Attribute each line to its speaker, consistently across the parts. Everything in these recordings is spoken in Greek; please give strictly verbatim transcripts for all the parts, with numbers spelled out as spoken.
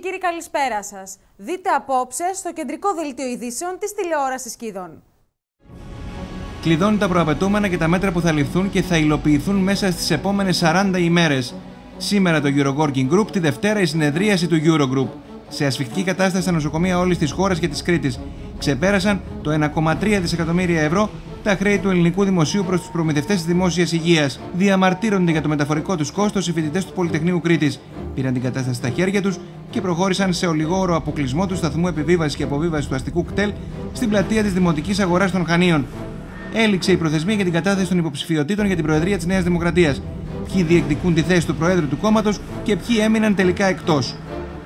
Speaker 1: κύριοι, καλησπέρα σας. Δείτε απόψε στο κεντρικό δελτίο ειδήσεων της τηλεόρασης Κίδων.
Speaker 2: Κλειδώνουν τα προαπαιτούμενα και τα μέτρα που θα ληφθούν και θα υλοποιηθούν μέσα στις επόμενες σαράντα ημέρες. Σήμερα το Euroworking Group, τη Δευτέρα η συνεδρίαση του Eurogroup. Σε ασφιχτική κατάσταση στα νοσοκομεία όλης της χώρας και της Κρήτης. Ξεπέρασαν το ένα κόμμα τρία δισεκατομμύρια ευρώ τα χρέη του ελληνικού δημοσίου προς τους προμηθευτές της δημόσιας υγείας. Διαμαρτύρονται για το μεταφορικό τους κόστος οι φοιτητές του Πολυτεχνείου Κρήτης. Πήραν την κατάσταση στα χέρια τους και προχώρησαν σε ολιγόωρο αποκλεισμό του σταθμού επιβίβασης και αποβίβασης του αστικού κτέλ στην πλατεία της Δημοτικής Αγοράς των Χανίων. Έληξε η προθεσμία για την κατάθεση των υποψηφιωτήτων για την Προεδρία της Νέας Δημοκρατίας. Ποιοι διεκδικούν τη θέση του Προέδρου του κόμματος και ποιοι έμειναν τελικά εκτός.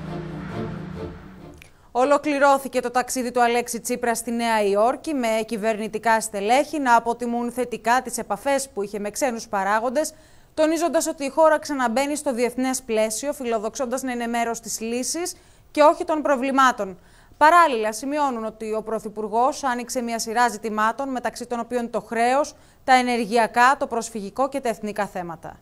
Speaker 1: Ολοκληρώθηκε το ταξίδι του Αλέξη Τσίπρα στη Νέα Υόρκη με κυβερνητικά στελέχη να αποτιμούν θετικά τις επαφές που είχε με ξένους παράγοντες, τονίζοντας ότι η χώρα ξαναμπαίνει στο διεθνές πλαίσιο, φιλοδοξώντας να είναι μέρος της λύσης και όχι των προβλημάτων. Παράλληλα, σημειώνουν ότι ο Πρωθυπουργός άνοιξε μια σειρά ζητημάτων, μεταξύ των οποίων το χρέος, τα ενεργειακά, το προσφυγικό και τα εθνικά θέματα.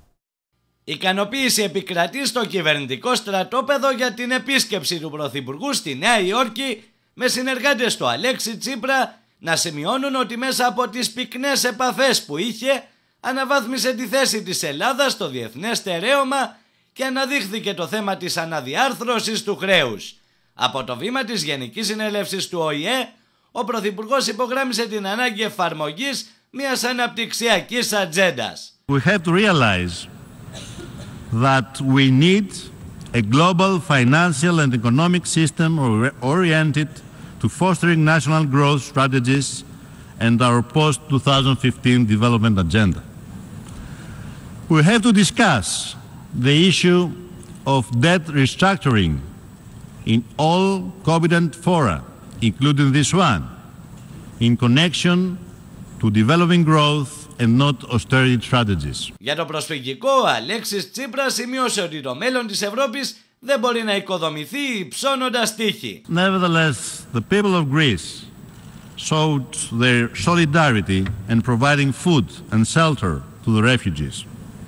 Speaker 3: Ικανοποίηση επικρατεί στο κυβερνητικό στρατόπεδο για την επίσκεψη του Πρωθυπουργού στη Νέα Υόρκη, με συνεργάτες του Αλέξη Τσίπρα να σημειώνουν ότι μέσα από τις πυκνές επαφές που είχε αναβάθμισε τη θέση της Ελλάδας στο διεθνές στερέωμα και αναδείχθηκε το θέμα της αναδιάρθρωσης του χρέους. Από το βήμα της Γενικής Συνέλευσης του Ο Η Ε, ο Πρωθυπουργός υπογράμμισε την ανάγκη εφαρμογής μιας αναπτυξιακής ατζέντας.
Speaker 4: We have to realize that we need a global financial and economic system oriented to fostering national growth strategies and our post twenty fifteen development agenda. We have to discuss the issue of debt restructuring in all competent fora, including this one, in connection to developing growth and not austerity strategies.
Speaker 3: Για το προσφυγικό, ο Αλέξης Τσίπρας σημείωσε ότι το μέλλον της Ευρώπης δεν μπορεί να οικοδομηθεί υψώνοντας τείχη.
Speaker 4: Nevertheless, the people of Greece showed their solidarity in providing food and shelter to the refugees.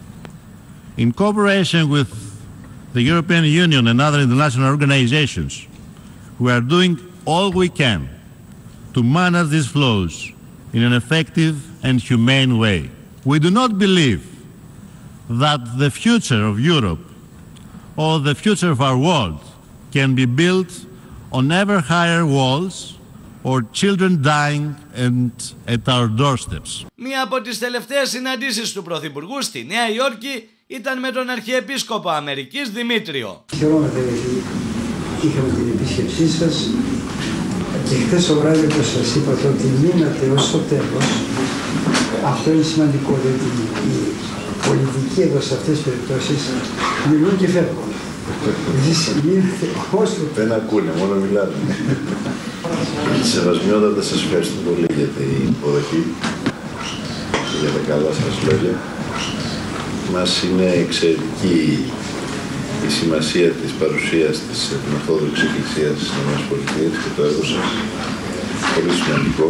Speaker 4: In cooperation with the European Union and other international organizations, we are doing all we can to manage these flows in an effective and humane way. We do not believe that the future of Europe or the future of our world can be built on ever higher walls or children dying and at our doorsteps.
Speaker 3: Μία από τις τελευταίες συναντήσεις του Πρωθυπουργού στη Νέα Υόρκη ήταν με τον Αρχιεπίσκοπο Αμερικής Δημήτριο.
Speaker 5: Χαιρόμαστε γιατί είχαμε την επίσκεψή σας και χθες το βράδυ, όπως σας είπα, το ότι μείνατε ως το τέλος. Αυτό είναι σημαντικό, διότι η πολιτική εδώ σε αυτές τις περιπτώσεις μιλούν και φεύγουν. Εσείς μείνατε ως το τέλος.
Speaker 6: Δεν ακούνε, μόνο μιλάνε. Σεβασμιότατα, σας ευχαριστώ πολύ για την υποδοχή και για τα καλά σας λόγια. Μας είναι εξαιρετική η σημασία της παρουσίας της Ορθόδοξης Εκκλησίας στις ΗΠΑ και το έργο σας. Πολύ σημαντικό,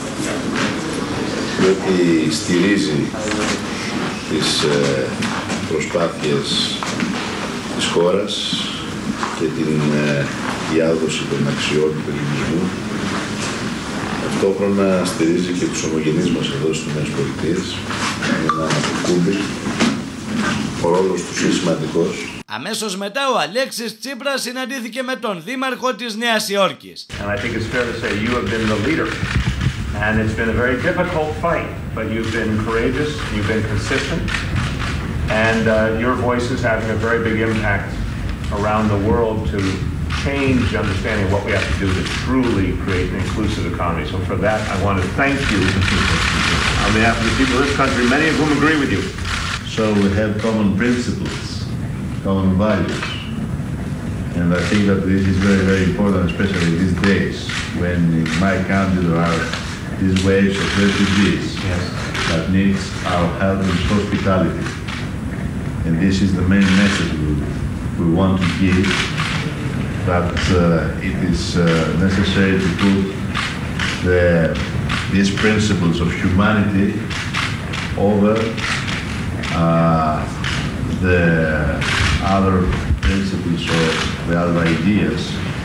Speaker 6: διότι στηρίζει τις προσπάθειες της χώρας και την διάδοση των αξιών του ελληνισμού. Ταυτόχρονα στηρίζει και τους ομογενείς μας εδώ στις ΗΠΑ. Είναι ένα κουμπί. Ο ρόλος τους είναι σημαντικός.
Speaker 3: Αμέσως μετά ο Αλέξης Τσίπρας συναντήθηκε με τον Δήμαρχο της Νέας Υόρκης.
Speaker 7: And I think it's fair to say you have been the leader. And it's been a very difficult fight, but you've been courageous, you've been consistent, and uh, your voice is having a very big impact around the world to change understanding what we have to do to truly create an inclusive economy. So for that, I want to thank you on behalf of the people of this country, many of whom agree with you.
Speaker 6: So we have common principles, common values, and I think that this is very, very important, especially these days, when in my country there are these waves of refugees yes. that needs our help and hospitality. And this is the main message we, we want to give, that uh, it is uh, necessary to put the, these principles of humanity over uh, the other principles or the other ideas.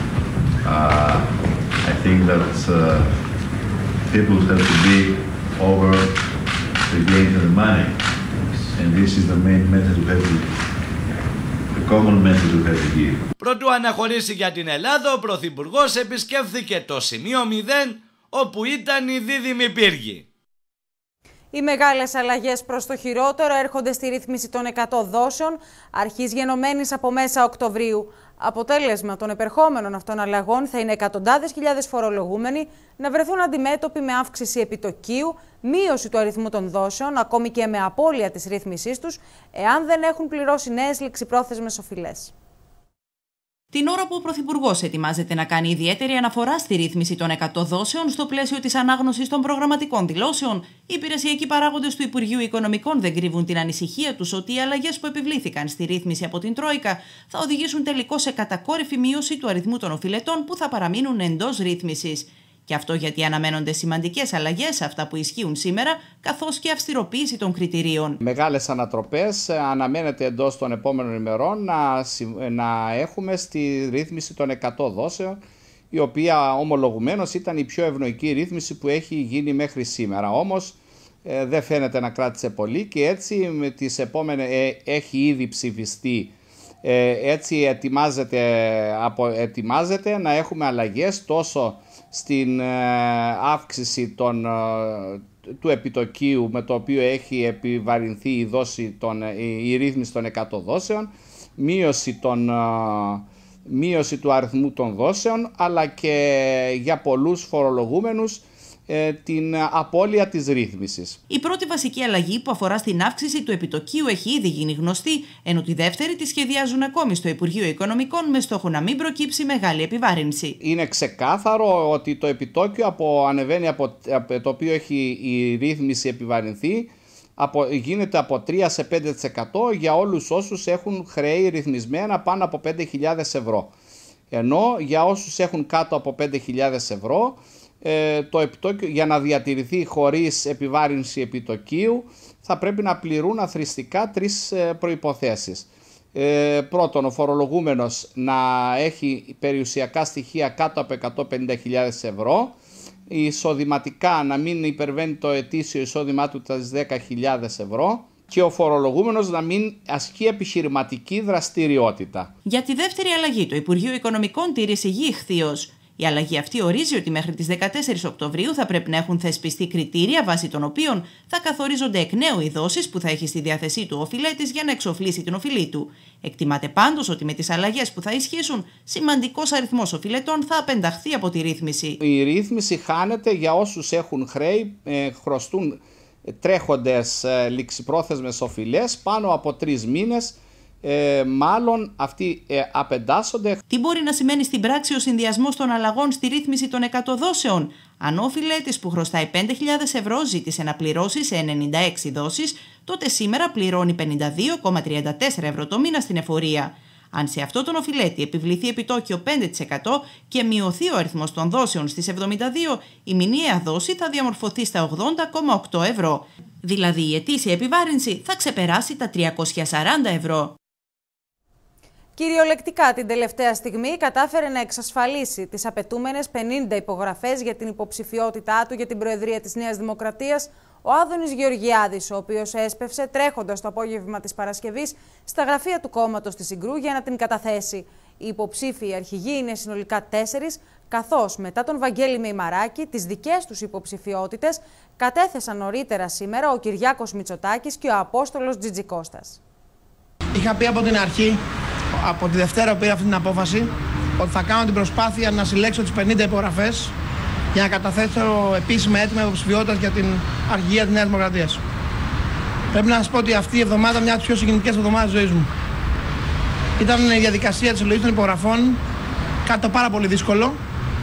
Speaker 6: Uh, I think that uh, people have to be over the gains and the money, and this is the main message we have to, the common message we have to give.
Speaker 3: Πρωτού αναχωρήσει για την Ελλάδα, ο Πρωθυπουργός επισκέφθηκε το σημείο μηδέν, όπου ήταν οι δίδυμοι πύργοι.
Speaker 1: Οι μεγάλες αλλαγές προς το χειρότερο έρχονται στη ρύθμιση των εκατό δόσεων, αρχής γενομένης από μέσα Οκτωβρίου. Αποτέλεσμα των επερχόμενων αυτών αλλαγών θα είναι εκατοντάδες χιλιάδες φορολογούμενοι να βρεθούν αντιμέτωποι με αύξηση επιτοκίου, μείωση του αριθμού των δόσεων, ακόμη και με απώλεια της ρύθμισής τους, εάν δεν έχουν πληρώσει νέες ληξιπρόθεσμες οφειλές.
Speaker 8: Την ώρα που ο Πρωθυπουργός ετοιμάζεται να κάνει ιδιαίτερη αναφορά στη ρύθμιση των εκατό δόσεων στο πλαίσιο της ανάγνωσης των προγραμματικών δηλώσεων, οι υπηρεσιακοί παράγοντες του Υπουργείου Οικονομικών δεν κρύβουν την ανησυχία τους ότι οι αλλαγές που επιβλήθηκαν στη ρύθμιση από την Τρόικα θα οδηγήσουν τελικώς σε κατακόρυφη μείωση του αριθμού των οφειλετών που θα παραμείνουν εντός ρύθμισης. Και αυτό γιατί αναμένονται σημαντικές αλλαγές σε αυτά που ισχύουν σήμερα, καθώς και αυστηροποίηση των κριτηρίων.
Speaker 9: Μεγάλες ανατροπές αναμένεται εντός των επόμενων ημερών να, να έχουμε στη ρύθμιση των εκατό δόσεων, η οποία ομολογουμένως ήταν η πιο ευνοϊκή ρύθμιση που έχει γίνει μέχρι σήμερα. Όμως ε, δεν φαίνεται να κράτησε πολύ και έτσι με τις επόμενες, ε, έχει ήδη ψηφιστεί. Ε, έτσι ετοιμάζεται, απο, ετοιμάζεται να έχουμε αλλαγές τόσο στην ε, αύξηση των, ε, του επιτοκίου με το οποίο έχει επιβαρυνθεί η, δόση των, η, η ρύθμιση των εκατό δόσεων, μείωση, των, ε, μείωση του αριθμού των δόσεων, αλλά και για πολλούς φορολογούμενους την απώλεια της ρύθμισης.
Speaker 8: Η πρώτη βασική αλλαγή που αφορά στην αύξηση του επιτοκίου έχει ήδη γίνει γνωστή, ενώ τη δεύτερη τη σχεδιάζουν ακόμη στο Υπουργείο Οικονομικών με στόχο να μην προκύψει μεγάλη επιβάρυνση.
Speaker 9: Είναι ξεκάθαρο ότι το επιτόκιο από, ανεβαίνει από, από το οποίο έχει η ρύθμιση επιβαρυνθεί, από, γίνεται από τρία σε πέντε τοις εκατό για όλους όσους έχουν χρέη ρυθμισμένα πάνω από πέντε χιλιάδες ευρώ. Ενώ για όσους έχουν κάτω από πέντε χιλιάδες ευρώ, το επιτόκιο για να διατηρηθεί χωρίς επιβάρυνση επιτοκίου θα πρέπει να πληρούν αθροιστικά τρεις προϋποθέσεις. Ε, πρώτον, ο φορολογούμενος να έχει περιουσιακά στοιχεία κάτω από εκατόν πενήντα χιλιάδες ευρώ, εισοδηματικά να μην υπερβαίνει το ετήσιο εισόδημά του τα δέκα χιλιάδες ευρώ και ο φορολογούμενος να μην ασκεί επιχειρηματική δραστηριότητα.
Speaker 8: Για τη δεύτερη αλλαγή, το Υπουργείο Οικονομικών τήρησε γη ηχθείως. Η αλλαγή αυτή ορίζει ότι μέχρι τις δεκατέσσερις Οκτωβρίου θα πρέπει να έχουν θεσπιστεί κριτήρια βάσει των οποίων θα καθορίζονται εκ νέου οι δόσεις που θα έχει στη διάθεσή του ο οφειλέτης για να εξοφλήσει την οφειλή του. Εκτιμάται πάντως ότι με τις αλλαγές που θα ισχύσουν, σημαντικός αριθμός οφειλετών θα απενταχθεί από τη ρύθμιση.
Speaker 9: Η ρύθμιση χάνεται για όσους έχουν χρέη, ε, χρωστούν τρέχοντες ε, ληξιπρόθεσμες οφειλές πάνω από τρεις μήνες. Ε, μάλλον αυτοί ε, απεντάσσονται.
Speaker 8: Τι μπορεί να σημαίνει στην πράξη ο συνδυασμός των αλλαγών στη ρύθμιση των εκατό δόσεων? Αν ο οφειλέτης που χρωστάει πέντε χιλιάδες ευρώ ζήτησε να πληρώσει σε ενενήντα έξι δόσεις, τότε σήμερα πληρώνει πενήντα δύο κόμμα τριάντα τέσσερα ευρώ το μήνα στην εφορία. Αν σε αυτό τον οφειλέτη επιβληθεί επιτόκιο πέντε τοις εκατό και μειωθεί ο αριθμός των δόσεων στις εβδομήντα δύο, η μηνιαία δόση θα διαμορφωθεί στα ογδόντα κόμμα οκτώ ευρώ. Δηλαδή η ετήσια επιβάρυνση θα ξεπεράσει τα τριακόσια σαράντα ευρώ.
Speaker 1: Κυριολεκτικά την τελευταία στιγμή κατάφερε να εξασφαλίσει τις απαιτούμενες πενήντα υπογραφές για την υποψηφιότητά του για την Προεδρία της Νέας Δημοκρατίας ο Άδωνης Γεωργιάδης, ο οποίος έσπευσε τρέχοντας το απόγευμα της Παρασκευής στα γραφεία του κόμματος της Συγκρού για να την καταθέσει. Οι υποψήφοι αρχηγοί είναι συνολικά τέσσερις, καθώς μετά τον Βαγγέλη Μεϊμαράκη τις δικές τους υποψηφιότητες κατέθεσαν νωρίτερα σήμερα ο Κυριάκος Μητσοτάκης και ο Απόστολος Τζιτζικώστας.
Speaker 10: Είχα πει από την αρχή, από τη Δευτέρα που πήρα αυτή την απόφαση, ότι θα κάνω την προσπάθεια να συλλέξω τις πενήντα υπογραφές για να καταθέσω επίσημα έτοιμα υποψηφιότητας για την αρχηγία της Νέας Δημοκρατίας. Πρέπει να σας πω ότι αυτή η εβδομάδα είναι μια από τις πιο συγκινητικές εβδομάδες της ζωής μου. Ήταν η διαδικασία της συλλογής των υπογραφών, κάτι το πάρα πολύ δύσκολο.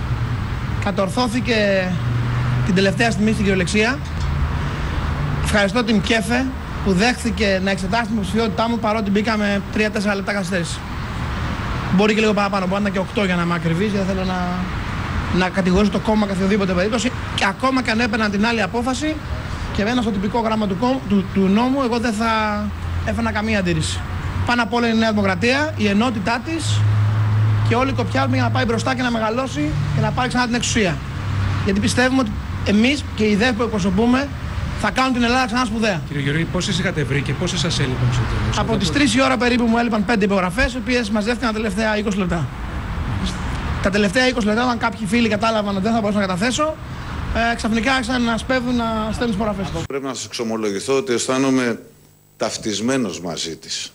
Speaker 10: Κατορθώθηκε την τελευταία στιγμή στην κυριολεξία. Ευχαριστώ την ΚΕΦΕ που δέχθηκε να εξετάσει την υποψηφιότητά μου, παρότι μπήκα με τρία τέσσερα λεπτά καθυστέρηση. Μπορεί και λίγο παραπάνω, μπορεί να είναι και οκτώ για να είμαι ακριβής, γιατί θέλω να, να κατηγορήσω το κόμμα καθ' οδήποτε περίπτωση. Και ακόμα και αν έπαιρναν την άλλη απόφαση και μένω στο τυπικό γράμμα του, του, του νόμου, εγώ δεν θα έφανα καμία αντίρρηση. Πάνω απ' όλα είναι η Νέα Δημοκρατία, η ενότητά της και όλοι κοπιάζουμε για να πάει μπροστά και να μεγαλώσει και να πάρει ξανά την εξουσία. Γιατί πιστεύουμε ότι εμείς και οι ιδέες που εκπροσωπούμε θα κάνουν την Ελλάδα ξανά σπουδαία.
Speaker 11: Κύριε Γεωργίου, πόσες είχατε βρει και πόσες σας έλειπαν στο τέλος?
Speaker 10: Από τις τρεις η ώρα περίπου μου έλειπαν πέντε υπογραφές, οι οποίες μαζεύτηκαν τα τελευταία είκοσι λεπτά. Τα τελευταία είκοσι λεπτά, όταν κάποιοι φίλοι κατάλαβαν ότι δεν θα μπορούσα να καταθέσω, ε, ξαφνικά άρχισαν να σπέβδουν να στέλνουν τις υπογραφές.
Speaker 12: Πρέπει να σας εξομολογηθώ ότι αισθάνομαι ταυτισμένος μαζί της.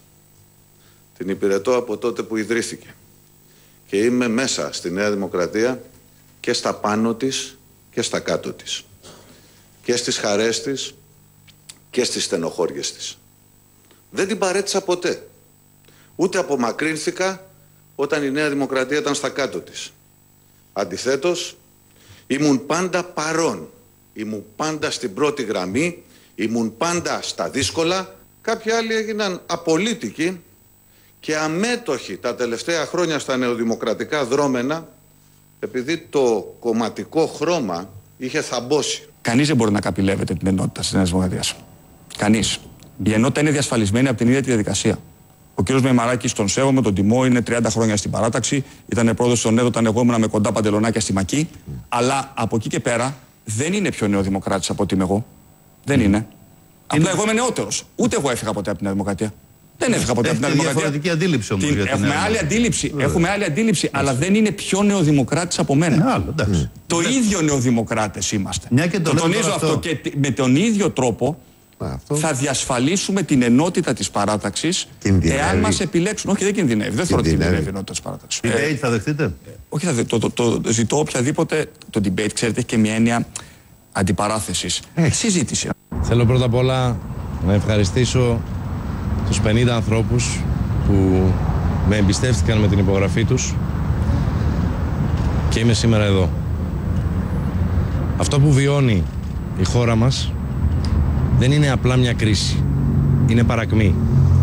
Speaker 12: Την υπηρετώ από τότε που ιδρύθηκε. Και είμαι μέσα στη Νέα Δημοκρατία και στα πάνω της και στα κάτω της. Και στις χαρές της και στις στενοχώριες της. Δεν την παρέτησα ποτέ. Ούτε απομακρύνθηκα όταν η Νέα Δημοκρατία ήταν στα κάτω της. Αντιθέτως, ήμουν πάντα παρόν. Ήμουν πάντα στην πρώτη γραμμή. Ήμουν πάντα στα δύσκολα. Κάποιοι άλλοι έγιναν απολύτικοι και αμέτωχοι τα τελευταία χρόνια στα νεοδημοκρατικά δρόμενα, επειδή το κομματικό χρώμα είχε θαμπώσει.
Speaker 13: Κανείς δεν μπορεί να καπηλεύεται την ενότητα της Νέας Δημοκρατίας. Κανείς. Η ενότητα είναι διασφαλισμένη από την ίδια τη διαδικασία. Ο κ. Μεμαράκης, τον σέβομαι, τον τιμώ, είναι τριάντα χρόνια στην παράταξη. Ήταν πρόεδρος στον ΕΔΟ, όταν εγώ ήμουν με κοντά παντελονάκια στη Μακή. Mm. Αλλά από εκεί και πέρα δεν είναι πιο νεοδημοκράτης από ότι είμαι εγώ. Δεν mm. είναι. Απλά εγώ είμαι νεότερος. Ούτε εγώ έφυγα ποτέ από την Νέα Δημοκρατία. Δεν έφυγα ποτέ από την Νέα Δημοκρατία.
Speaker 6: Διαφορετική αντίληψη όμως.
Speaker 13: Την... Έχουμε, άλλη αντίληψη, έχουμε άλλη αντίληψη, αλλά δεν είναι πιο νεοδημοκράτης από μένα.
Speaker 6: Άλλο, mm.
Speaker 13: Το mm. ίδιο νεοδημοκράτες είμαστε.
Speaker 6: Μια και το,
Speaker 13: το τονίζω αυτό. αυτό και με τον ίδιο τρόπο αυτό. Θα διασφαλίσουμε την ενότητα της παράταξης εάν μας επιλέξουν. Όχι, δεν κινδυνεύει. Δεν θέλω ότι κινδυνεύει η ενότητα της παράταξης.
Speaker 6: Debate ε, θα δεχτείτε? Ε,
Speaker 13: όχι, θα, το, το, το, το ζητώ οποιαδήποτε. Το debate, ξέρετε, έχει και μια έννοια αντιπαράθεσης. Ε. Συζήτηση.
Speaker 14: Θέλω πρώτα απ' όλα να ευχαριστήσω τους πενήντα ανθρώπους που με εμπιστεύτηκαν με την υπογραφή τους και είμαι σήμερα εδώ. Αυτό που βιώνει η χώρα μας δεν είναι απλά μια κρίση, είναι παρακμή.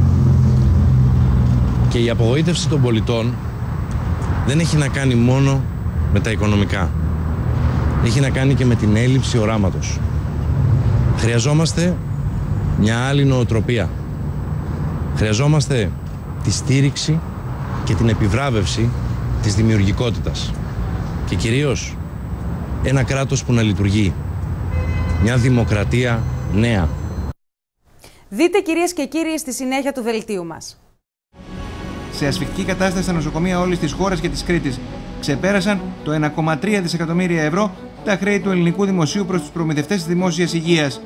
Speaker 14: Και η απογοήτευση των πολιτών δεν έχει να κάνει μόνο με τα οικονομικά. Έχει να κάνει και με την έλλειψη οράματος. Χρειαζόμαστε μια άλλη νοοτροπία. Χρειαζόμαστε τη στήριξη και την επιβράβευση της δημιουργικότητας. Και κυρίως ένα κράτος που να λειτουργεί. Μια δημοκρατία νέα.
Speaker 1: Δείτε, κυρίες και κύριοι, στη συνέχεια του δελτίου μας.
Speaker 2: Σε ασφικτική κατάσταση στα νοσοκομεία όλης της χώρας και της Κρήτης ξεπέρασαν το ένα κόμμα τρία δισεκατομμύρια ευρώ τα χρέη του ελληνικού δημοσίου προς τους προμηθευτές της δημόσιας υγείας.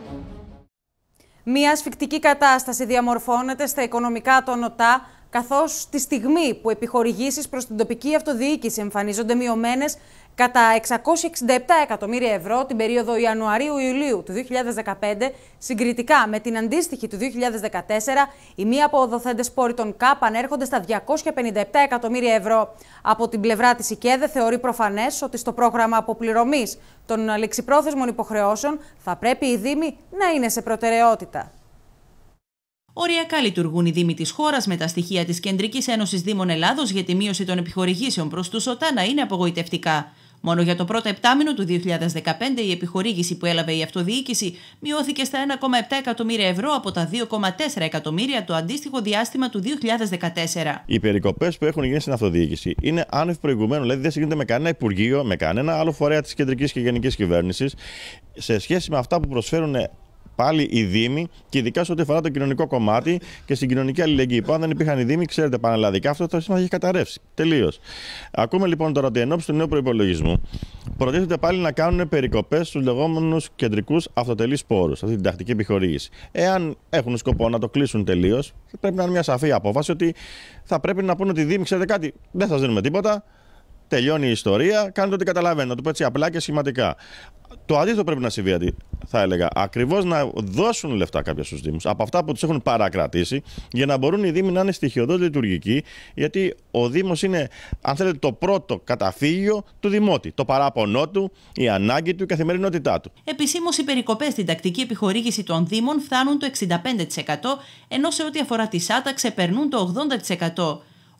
Speaker 1: Μια ασφικτική κατάσταση διαμορφώνεται στα οικονομικά των ΟΤΑ, καθώς τη στιγμή που επιχορηγήσεις προς την τοπική αυτοδιοίκηση εμφανίζονται μειωμένες κατά εξακόσια εξήντα επτά εκατομμύρια ευρώ την περίοδο Ιανουαρίου-Ιουλίου του δύο χιλιάδες δεκαπέντε, συγκριτικά με την αντίστοιχη του δύο χιλιάδες δεκατέσσερα, οι μη αποδοθέντες πόροι των ΚΑΠ ανέρχονται στα διακόσια πενήντα επτά εκατομμύρια ευρώ. Από την πλευρά της ΙΚΕΔΕ θεωρεί προφανές ότι στο πρόγραμμα αποπληρωμής των ληξιπρόθεσμων υποχρεώσεων θα πρέπει οι Δήμοι να είναι σε προτεραιότητα.
Speaker 8: Οριακά λειτουργούν οι Δήμοι της χώρας, με τα στοιχεία της Κεντρικής Ένωσης Δήμων Ελλάδος για τη μείωση των επιχορηγήσεων προς τους ΟΤΑ να είναι απογοητευτικά. Μόνο για το πρώτο επτάμηνο του δύο χιλιάδες δεκαπέντε η επιχορήγηση που έλαβε η αυτοδιοίκηση μειώθηκε στα ένα κόμμα επτά εκατομμύρια ευρώ από τα δύο κόμμα τέσσερα εκατομμύρια το αντίστοιχο διάστημα του δύο χιλιάδες δεκατέσσερα.
Speaker 15: Οι περικοπές που έχουν γίνει στην αυτοδιοίκηση είναι άνευ προηγουμένου, δηλαδή δεν συγκρίνεται με κανένα υπουργείο, με κανένα άλλο φορέα της κεντρικής και γενικής κυβέρνησης σε σχέση με αυτά που προσφέρουν πάλι οι Δήμοι, και ειδικά σε ό,τι αφορά το κοινωνικό κομμάτι και στην κοινωνική αλληλεγγύη. Που αν δεν υπήρχαν οι Δήμοι, ξέρετε πανελλαδικά, αυτό το σύστημα έχει καταρρεύσει. Τελείως. Ακούμε λοιπόν τώρα ότι ενώπιση του νέου προϋπολογισμού προτίθεται πάλι να κάνουν περικοπές στους λεγόμενους κεντρικούς αυτοτελείς πόρους, αυτή την τακτική επιχορήγηση. Εάν έχουν σκοπό να το κλείσουν τελείως, πρέπει να είναι μια σαφή απόφαση ότι θα πρέπει να πούνε ότι οι Δήμοι, ξέρετε κάτι, δεν σας δίνουμε τίποτα. Τελειώνει η ιστορία, κάνετε ό,τι καταλαβαίνετε, να το πω έτσι απλά και σχηματικά. Το αντίθετο πρέπει να συμβεί, θα έλεγα. Ακριβώς να δώσουν λεφτά κάποια στους Δήμους από αυτά που τους έχουν παρακρατήσει, για να μπορούν οι Δήμοι να είναι στοιχειοδός λειτουργικοί, γιατί ο Δήμος είναι, αν θέλετε, το πρώτο καταφύγιο του Δημότη. Το παράπονό του, η ανάγκη του, η καθημερινότητά του.
Speaker 8: Επισήμως, οι περικοπές στην τακτική επιχορήγηση των Δήμων φτάνουν το εξήντα πέντε τοις εκατό, ενώ σε ό,τι αφορά τη ΣΑΤΑ ξεπερνούν το ογδόντα τοις εκατό.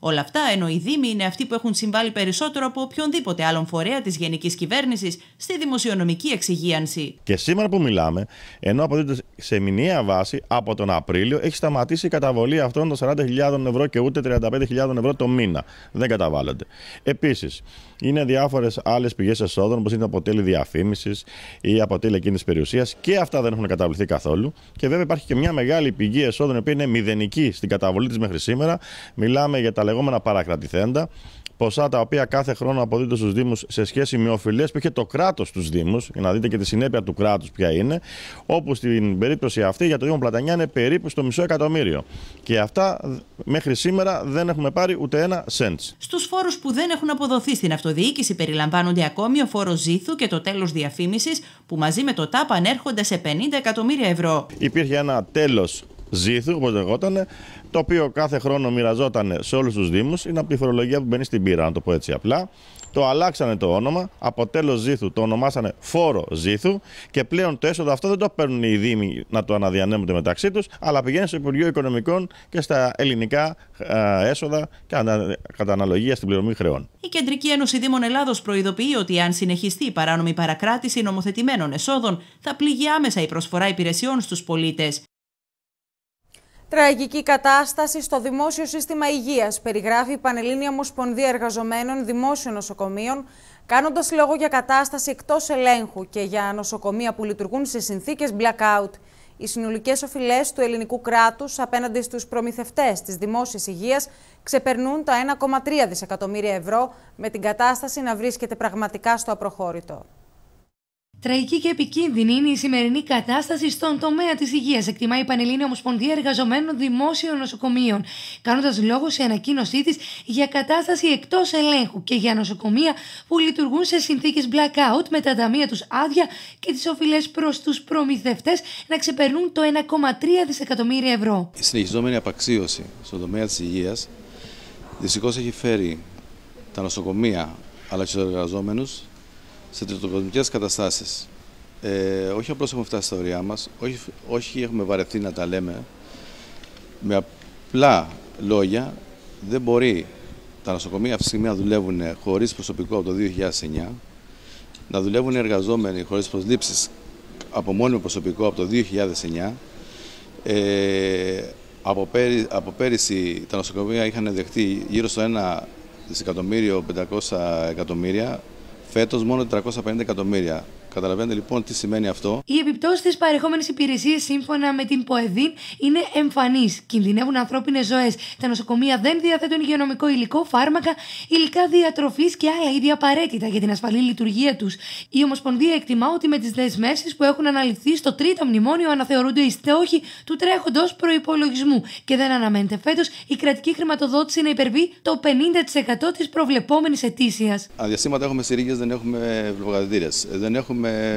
Speaker 8: Όλα αυτά ενώ οι Δήμοι είναι αυτοί που έχουν συμβάλει περισσότερο από οποιονδήποτε άλλον φορέα της γενικής κυβέρνησης στη δημοσιονομική εξυγίανση.
Speaker 15: Και σήμερα που μιλάμε, ενώ αποδίδεται σε μηνιαία βάση, από τον Απρίλιο έχει σταματήσει η καταβολή αυτών των σαράντα χιλιάδων ευρώ και ούτε τριάντα πέντε χιλιάδων ευρώ το μήνα. Δεν καταβάλλονται. Επίσης, είναι διάφορες άλλες πηγές εσόδων, όπως είναι από τέλη διαφήμισης ή από τέλη εκείνης περιουσίας, και αυτά δεν έχουν καταβληθεί καθόλου. Και βέβαια υπάρχει και μια μεγάλη πηγή εσόδων, η οποία είναι μηδενική στην καταβολή της μέχρι σήμερα. Μιλάμε για τα λεγόμενα παρακρατηθέντα. Ποσά τα οποία κάθε χρόνο αποδίδονται στους Δήμους σε σχέση με οφειλές που είχε το κράτος στους Δήμους, για να δείτε και τη συνέπεια του κράτους ποια είναι, όπου στην περίπτωση αυτή για το Δήμο Πλατανιά είναι περίπου στο μισό εκατομμύριο. Και αυτά μέχρι σήμερα δεν έχουμε πάρει ούτε ένα σέντς.
Speaker 8: Στους φόρους που δεν έχουν αποδοθεί στην αυτοδιοίκηση περιλαμβάνονται ακόμη ο φόρος ζήθου και το τέλος διαφήμισης, που μαζί με το ΤΑΠ ανέρχονται σε πενήντα εκατομμύρια ευρώ.
Speaker 15: Υπήρχε ένα τέλος ζήθου, όπως λεγότανε, το οποίο κάθε χρόνο μοιραζόταν σε όλους τους Δήμους. Είναι από τη φορολογία που μπαίνει στην πύρα, να το πω έτσι απλά. Το αλλάξανε το όνομα, από τέλος ζήθου το ονομάσανε φόρο ζήθου, και πλέον το έσοδο αυτό δεν το παίρνουν οι Δήμοι να το αναδιανέμονται μεταξύ τους, αλλά πηγαίνει στο Υπουργείο Οικονομικών και στα ελληνικά έσοδα κατά αναλογία στην πληρωμή χρεών.
Speaker 8: Η Κεντρική Ένωση Δήμων Ελλάδος προειδοποιεί ότι αν συνεχιστεί η παράνομη παρακράτηση νομοθετημένων εσόδων, θα πληγεί άμεσα η προσφορά υπηρεσιών στους πολίτες.
Speaker 1: Τραγική κατάσταση στο δημόσιο σύστημα υγείας, περιγράφει η Πανελλήνια Ομοσπονδία Εργαζομένων Δημόσιων Νοσοκομείων, κάνοντας λόγο για κατάσταση εκτός ελέγχου και για νοσοκομεία που λειτουργούν σε συνθήκες blackout. Οι συνολικές οφειλές του ελληνικού κράτους απέναντι στους προμηθευτές της δημόσιας υγείας ξεπερνούν τα ένα κόμμα τρία δισεκατομμύρια ευρώ, με την κατάσταση να βρίσκεται πραγματικά στο απροχώρητο.
Speaker 16: Τραγική και επικίνδυνη είναι η σημερινή κατάσταση στον τομέα της υγείας, εκτιμά η Πανελλήνια Ομοσπονδία Εργαζομένων Δημόσιων Νοσοκομείων, κάνοντας λόγο σε ανακοίνωσή της για κατάσταση εκτός ελέγχου και για νοσοκομεία που λειτουργούν σε συνθήκες blackout, με τα ταμεία τους άδεια και τις οφειλές προς τους προμηθευτές να ξεπερνούν το ένα κόμμα τρία δισεκατομμύρια ευρώ.
Speaker 17: Η συνεχιζόμενη απαξίωση στον τομέα της υγείας δυστυχώς έχει φέρει τα νοσοκομεία αλλά και τους εργαζόμενους σε τριτοκοσμικές καταστάσεις. Ε, όχι απλώς έχουμε φτάσει στα ωριά μας, όχι, όχι έχουμε βαρεθεί να τα λέμε. Με απλά λόγια, δεν μπορεί τα νοσοκομεία αυτή τη στιγμή να δουλεύουν χωρίς προσωπικό από το δύο χιλιάδες εννιά, να δουλεύουν οι εργαζόμενοι χωρίς προσλήψεις από μόνιμο προσωπικό από το δύο χιλιάδες εννιά. Ε, από, πέρι, από πέρυσι τα νοσοκομεία είχαν δεχτεί γύρω στο ένα δισεκατομμύριο πεντακόσια εκατομμύρια. Φέτος μόνο τετρακόσια πενήντα εκατομμύρια. Καταλαβαίνετε λοιπόν τι σημαίνει αυτό.
Speaker 16: Οι επιπτώσεις της παρεχόμενης υπηρεσίας σύμφωνα με την ΠΟΕΔΗΝ είναι εμφανείς. Κινδυνεύουν ανθρώπινες ζωές. Τα νοσοκομεία δεν διαθέτουν υγειονομικό υλικό, φάρμακα, υλικά διατροφής και άλλα είδη απαραίτητα για την ασφαλή λειτουργία τους. Η Ομοσπονδία εκτιμά ότι με τις δεσμεύσεις που έχουν αναλυθεί στο τρίτο μνημόνιο αναθεωρούνται οι στόχοι του τρέχοντος προϋπολογισμού και δεν αναμένεται φέτος η κρατική χρηματοδότηση να υπερβεί το πενήντα τοις εκατό της προβλεπόμενης ετήσιας.
Speaker 17: Αδιαστήματα έχουμε συρρήγες, δεν έχουμε βλογαδητήρες, δεν έχουμε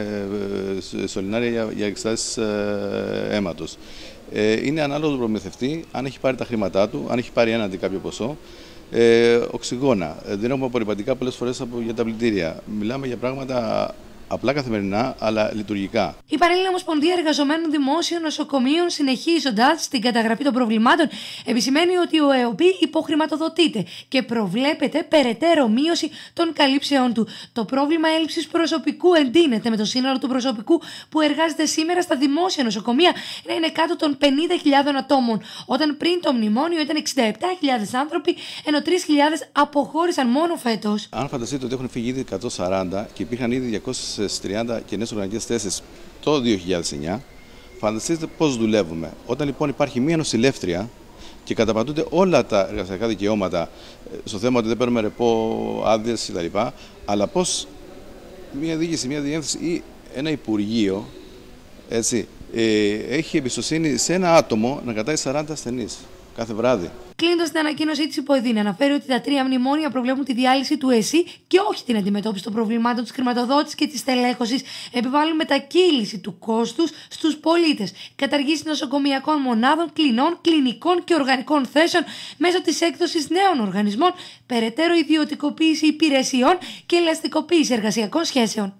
Speaker 17: με σωληνάρια για, για εξετάσεις ε, αίματος. Ε, είναι ανάλογο του προμηθευτή, αν έχει πάρει τα χρήματά του, αν έχει πάρει έναντι κάποιο ποσό. Ε, οξυγόνα. Ε, δεν έχουμε απορριπαντικά πολλές φορές από, για τα πλυντήρια. Μιλάμε για πράγματα απλά καθημερινά, αλλά λειτουργικά.
Speaker 16: Η Πανελλήνια Ομοσπονδία Εργαζομένων Δημόσιων Νοσοκομείων, συνεχίζοντας την καταγραφή των προβλημάτων, επισημαίνει ότι ο ΕΟΠΗ υποχρηματοδοτείται και προβλέπεται περαιτέρω μείωση των καλύψεών του. Το πρόβλημα έλλειψης προσωπικού εντείνεται με το σύνολο του προσωπικού που εργάζεται σήμερα στα δημόσια νοσοκομεία να είναι κάτω των πενήντα χιλιάδων ατόμων, όταν πριν το μνημόνιο ήταν εξήντα επτά χιλιάδες άνθρωποι, ενώ τρεις χιλιάδες αποχώρησαν μόνο φέτος.
Speaker 17: Αν φανταστείτε ότι έχουν φύγει ήδη εκατόν σαράντα και υπήρχαν ήδη διακόσιες τριάντα καινές οργανικές θέσεις το δύο χιλιάδες εννιά, φανταστείτε πώς δουλεύουμε. Όταν λοιπόν υπάρχει μία νοσηλεύτρια και καταπατούνται όλα τα εργασιακά δικαιώματα στο θέμα ότι δεν παίρνουμε ρεπό, άδειες κτλ., αλλά πώς μία διοίκηση, μία διεύθυνση ή ένα υπουργείο έτσι, ε, έχει εμπιστοσύνη σε ένα άτομο να κρατάει σαράντα ασθενείς κάθε βράδυ.
Speaker 16: Κλείνοντας την ανακοίνωσή της, η ΠΟΕΔΗΝ αναφέρει ότι τα τρία μνημόνια προβλέπουν τη διάλυση του ΕΣΥ και όχι την αντιμετώπιση των προβλημάτων της χρηματοδότησης και της τελέχωσης. Επιβάλλουν μετακύληση του κόστους στους πολίτες. Καταργήση νοσοκομειακών μονάδων, κλινών, κλινικών και οργανικών θέσεων μέσω της έκδοσης νέων οργανισμών, περαιτέρω ιδιωτικοποίηση υπηρεσιών και ελαστικοποίηση εργασιακών σχέσεων.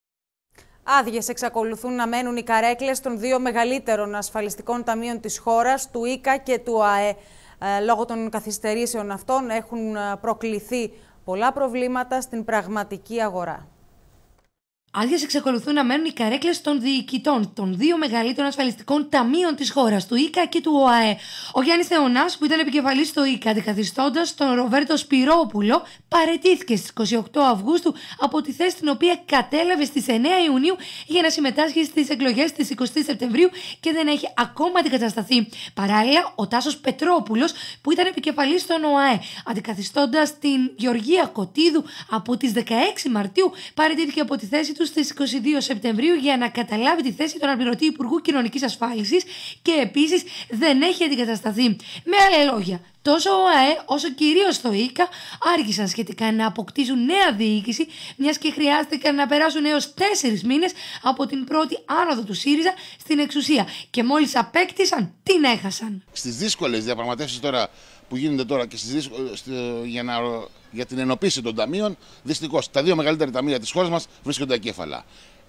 Speaker 1: Άδειες εξακολουθούν να μένουν οι καρέκλες των δύο μεγαλύτερων ασφαλιστικών ταμείων της χώρας, του ΙΚΑ και του ΑΕ. Ε, λόγω των καθυστερήσεων αυτών έχουν προκληθεί πολλά προβλήματα στην πραγματική αγορά.
Speaker 16: Άδειες εξακολουθούν να μένουν οι καρέκλες των διοικητών των δύο μεγαλύτερων ασφαλιστικών ταμείων της χώρας, του ΙΚΑ και του ΟΑΕ. Ο Γιάννης Θεωνάς, που ήταν επικεφαλής στο ΙΚΑ, αντικαθιστώντας τον Ροβέρτο Σπυρόπουλο, παραιτήθηκε στις είκοσι οκτώ Αυγούστου από τη θέση την οποία κατέλαβε στις εννέα Ιουνίου για να συμμετάσχει στις εκλογές της εικοστή Σεπτεμβρίου και δεν έχει ακόμα αντικατασταθεί. Παράλληλα, ο Τάσος Πετρόπουλος, που ήταν επικεφαλής στον ΟΑΕ, αντικαθιστώντας την Γεωργία Κωτίδου από τις δεκαέξι Μαρτίου, παραιτήθηκε από τη θέση του στις είκοσι δύο Σεπτεμβρίου για να καταλάβει τη θέση του αναπληρωτή Υπουργού Κοινωνικής Ασφάλισης και επίσης δεν έχει αντικατασταθεί. Με άλλα λόγια, τόσο ο ΟΑΕ όσο κυρίως το ΙΚΑ άργησαν σχετικά να αποκτήσουν νέα διοίκηση, μιας και χρειάστηκαν να περάσουν έως τέσσερις μήνες από την πρώτη άνοδο του ΣΥΡΙΖΑ στην εξουσία και μόλις απέκτησαν την έχασαν.
Speaker 18: Στις δύσκολες διαπραγματεύσεις τώρα που γίνονται τώρα και στις δύσκολες, για, να, για την ενοποίηση των ταμείων, δυστυχώς τα δύο μεγαλύτερα ταμεία της χώρας μας βρίσκονται ακέφαλα.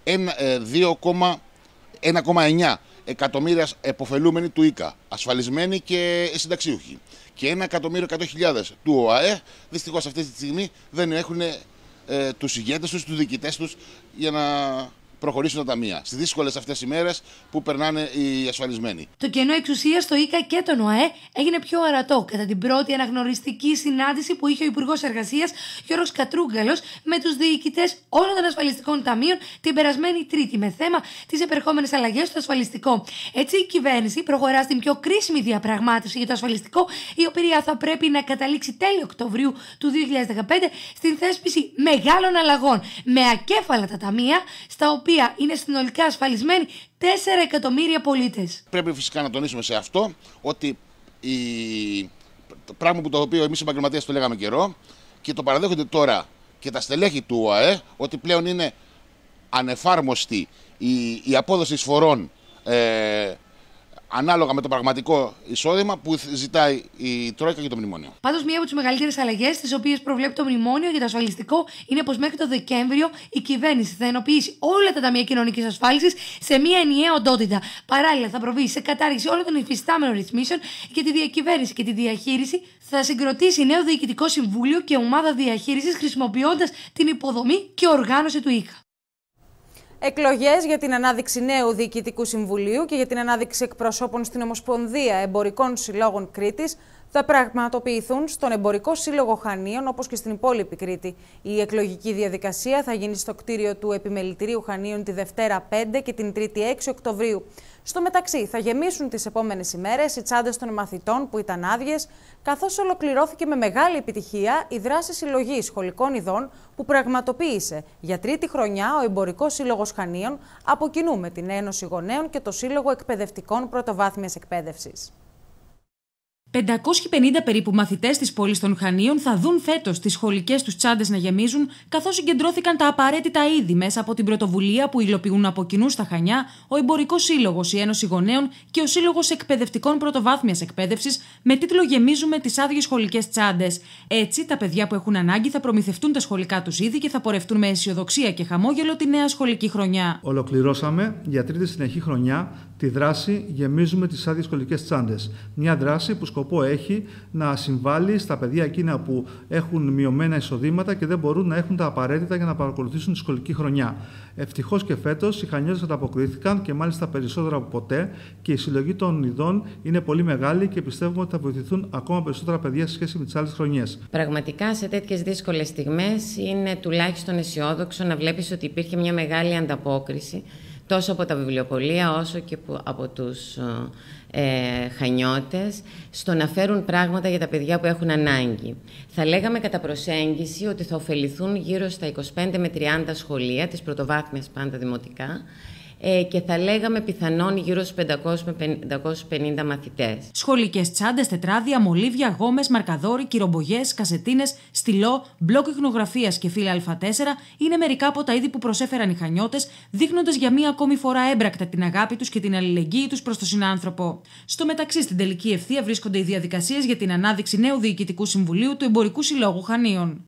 Speaker 18: ένα κόμμα εννιά εκατομμύρια εποφελούμενοι του ΙΚΑ, ασφαλισμένοι και συνταξιούχοι, και ένα εκατομμύριο εκατό χιλιάδες του ΟΑΕ, δυστυχώς αυτή τη στιγμή δεν έχουν ε, τους ηγέτες τους, τους διοικητές τους για να προχωρήσουν τα ταμεία στις δύσκολες αυτές οι μέρες που περνάνε οι ασφαλισμένοι.
Speaker 16: Το κενό εξουσίας στο ΙΚΑ και τον ΟΑΕ έγινε πιο ορατό κατά την πρώτη αναγνωριστική συνάντηση που είχε ο Υπουργός Εργασίας Γιώργος Κατρούγκαλος με τους διοικητές όλων των ασφαλιστικών ταμείων την περασμένη Τρίτη, με θέμα τις επερχόμενες αλλαγές στο ασφαλιστικό. Έτσι, η κυβέρνηση προχωρά στην πιο κρίσιμη διαπραγμάτευση για το ασφαλιστικό, η οποία θα πρέπει να καταλήξει τέλη Οκτωβρίου του δύο χιλιάδες δεκαπέντε στην θέσπιση μεγάλων αλλαγών με ακέφαλα τα ταμεία, στα οποία είναι συνολικά ασφαλισμένοι τέσσερα εκατομμύρια πολίτες.
Speaker 18: Πρέπει φυσικά να τονίσουμε σε αυτό ότι η... το πράγμα που το οποίο εμείς οι επαγγελματίες το λέγαμε καιρό και το παραδέχονται τώρα και τα στελέχη του ΟΑΕ, ότι πλέον είναι ανεφάρμοστη η, η απόδοση εισφορών ε, ανάλογα με το πραγματικό εισόδημα που ζητάει η Τρόικα και το Μνημόνιο.
Speaker 16: Πάντως, μία από τις μεγαλύτερες αλλαγές, τις οποίες προβλέπει το Μνημόνιο για το ασφαλιστικό, είναι πως μέχρι το Δεκέμβριο η κυβέρνηση θα ενοποιήσει όλα τα ταμεία κοινωνικής ασφάλισης σε μία ενιαία οντότητα. Παράλληλα, θα προβεί σε κατάργηση όλων των υφιστάμενων ρυθμίσεων για τη διακυβέρνηση και τη διαχείριση. Θα συγκροτήσει νέο διοικητικό συμβούλιο και ομάδα διαχείρισης, χρησιμοποιώντας την υποδομή και οργάνωση του ΙΚΑ.
Speaker 1: Εκλογές για την ανάδειξη νέου Διοικητικού Συμβουλίου και για την ανάδειξη εκπροσώπων στην Ομοσπονδία Εμπορικών Συλλόγων Κρήτης θα πραγματοποιηθούν στον Εμπορικό Σύλλογο Χανίων, όπως και στην υπόλοιπη Κρήτη. Η εκλογική διαδικασία θα γίνει στο κτίριο του Επιμελητηρίου Χανίων τη Δευτέρα πέντε και την Τρίτη έξι Οκτωβρίου. Στο μεταξύ, θα γεμίσουν τις επόμενες ημέρες οι τσάντες των μαθητών που ήταν άδειες, καθώς ολοκληρώθηκε με μεγάλη επιτυχία η δράση συλλογής σχολικών ειδών που πραγματοποίησε για τρίτη χρονιά ο Εμπορικός Σύλλογος Χανίων από κοινού με την Ένωση Γονέων και το Σύλλογο Εκπαιδευτικών Πρωτοβάθμιας Εκπαίδευσης.
Speaker 19: πεντακόσιοι πενήντα περίπου μαθητές της πόλης των Χανίων θα δουν φέτος τις σχολικές τους τσάντες να γεμίζουν, καθώς συγκεντρώθηκαν τα απαραίτητα είδη μέσα από την πρωτοβουλία που υλοποιούν από κοινού στα Χανιά ο Εμπορικός Σύλλογος, η Ένωση Γονέων και ο Σύλλογος Εκπαιδευτικών Πρωτοβάθμιας Εκπαίδευσης με τίτλο «Γεμίζουμε τις άδειες σχολικές τσάντες». Έτσι, τα παιδιά που έχουν ανάγκη θα προμηθευτούν τα σχολικά τους είδη και θα πορευτούν με αισιοδοξία και χαμόγελο τη νέα σχολική χρονιά.
Speaker 20: Ολοκληρώσαμε για τρίτη συνεχή χρονιά τη δράση «Γεμίζουμε τις άδειες σχολικές τσάντες». Μια δράση που σκοπό έχει να συμβάλλει στα παιδιά εκείνα που έχουν μειωμένα εισοδήματα και δεν μπορούν να έχουν τα απαραίτητα για να παρακολουθήσουν τη σχολική χρονιά. Ευτυχώς και φέτος οι Χανιώτες ανταποκρίθηκαν και μάλιστα περισσότερα από ποτέ και η συλλογή των ειδών είναι πολύ μεγάλη και πιστεύουμε ότι θα βοηθηθούν ακόμα περισσότερα παιδιά σε σχέση με τις άλλες χρονιές.
Speaker 21: Πραγματικά σε τέτοιες δύσκολες στιγμές είναι τουλάχιστον αισιόδοξο να βλέπεις ότι υπήρχε μια μεγάλη ανταπόκριση τόσο από τα βιβλιοπωλεία όσο και από τους ε, Χανιώτες στο να φέρουν πράγματα για τα παιδιά που έχουν ανάγκη. Θα λέγαμε κατά προσέγγιση ότι θα ωφεληθούν γύρω στα είκοσι πέντε με τριάντα σχολεία, της πρωτοβάθμιας πάντα δημοτικά, Ε, και θα λέγαμε πιθανόν γύρω στους πεντακόσιους με πεντακόσιους πενήντα μαθητές.
Speaker 19: Σχολικές τσάντες, τετράδια, μολύβια, γόμες, μαρκαδόροι, κυρομπογιές, κασετίνες, στυλό, μπλοκ ιχνογραφίας και φύλλα Α τέσσερα είναι μερικά από τα είδη που προσέφεραν οι Χανιώτες, δείχνοντας για μία ακόμη φορά έμπρακτα την αγάπη τους και την αλληλεγγύη τους προς τον συνάνθρωπο. Στο μεταξύ, στην τελική ευθεία βρίσκονται οι διαδικασίες για την ανάδειξη νέου Διοικητικού Συμβουλίου του Εμπορικού Συλλόγου Χανίων.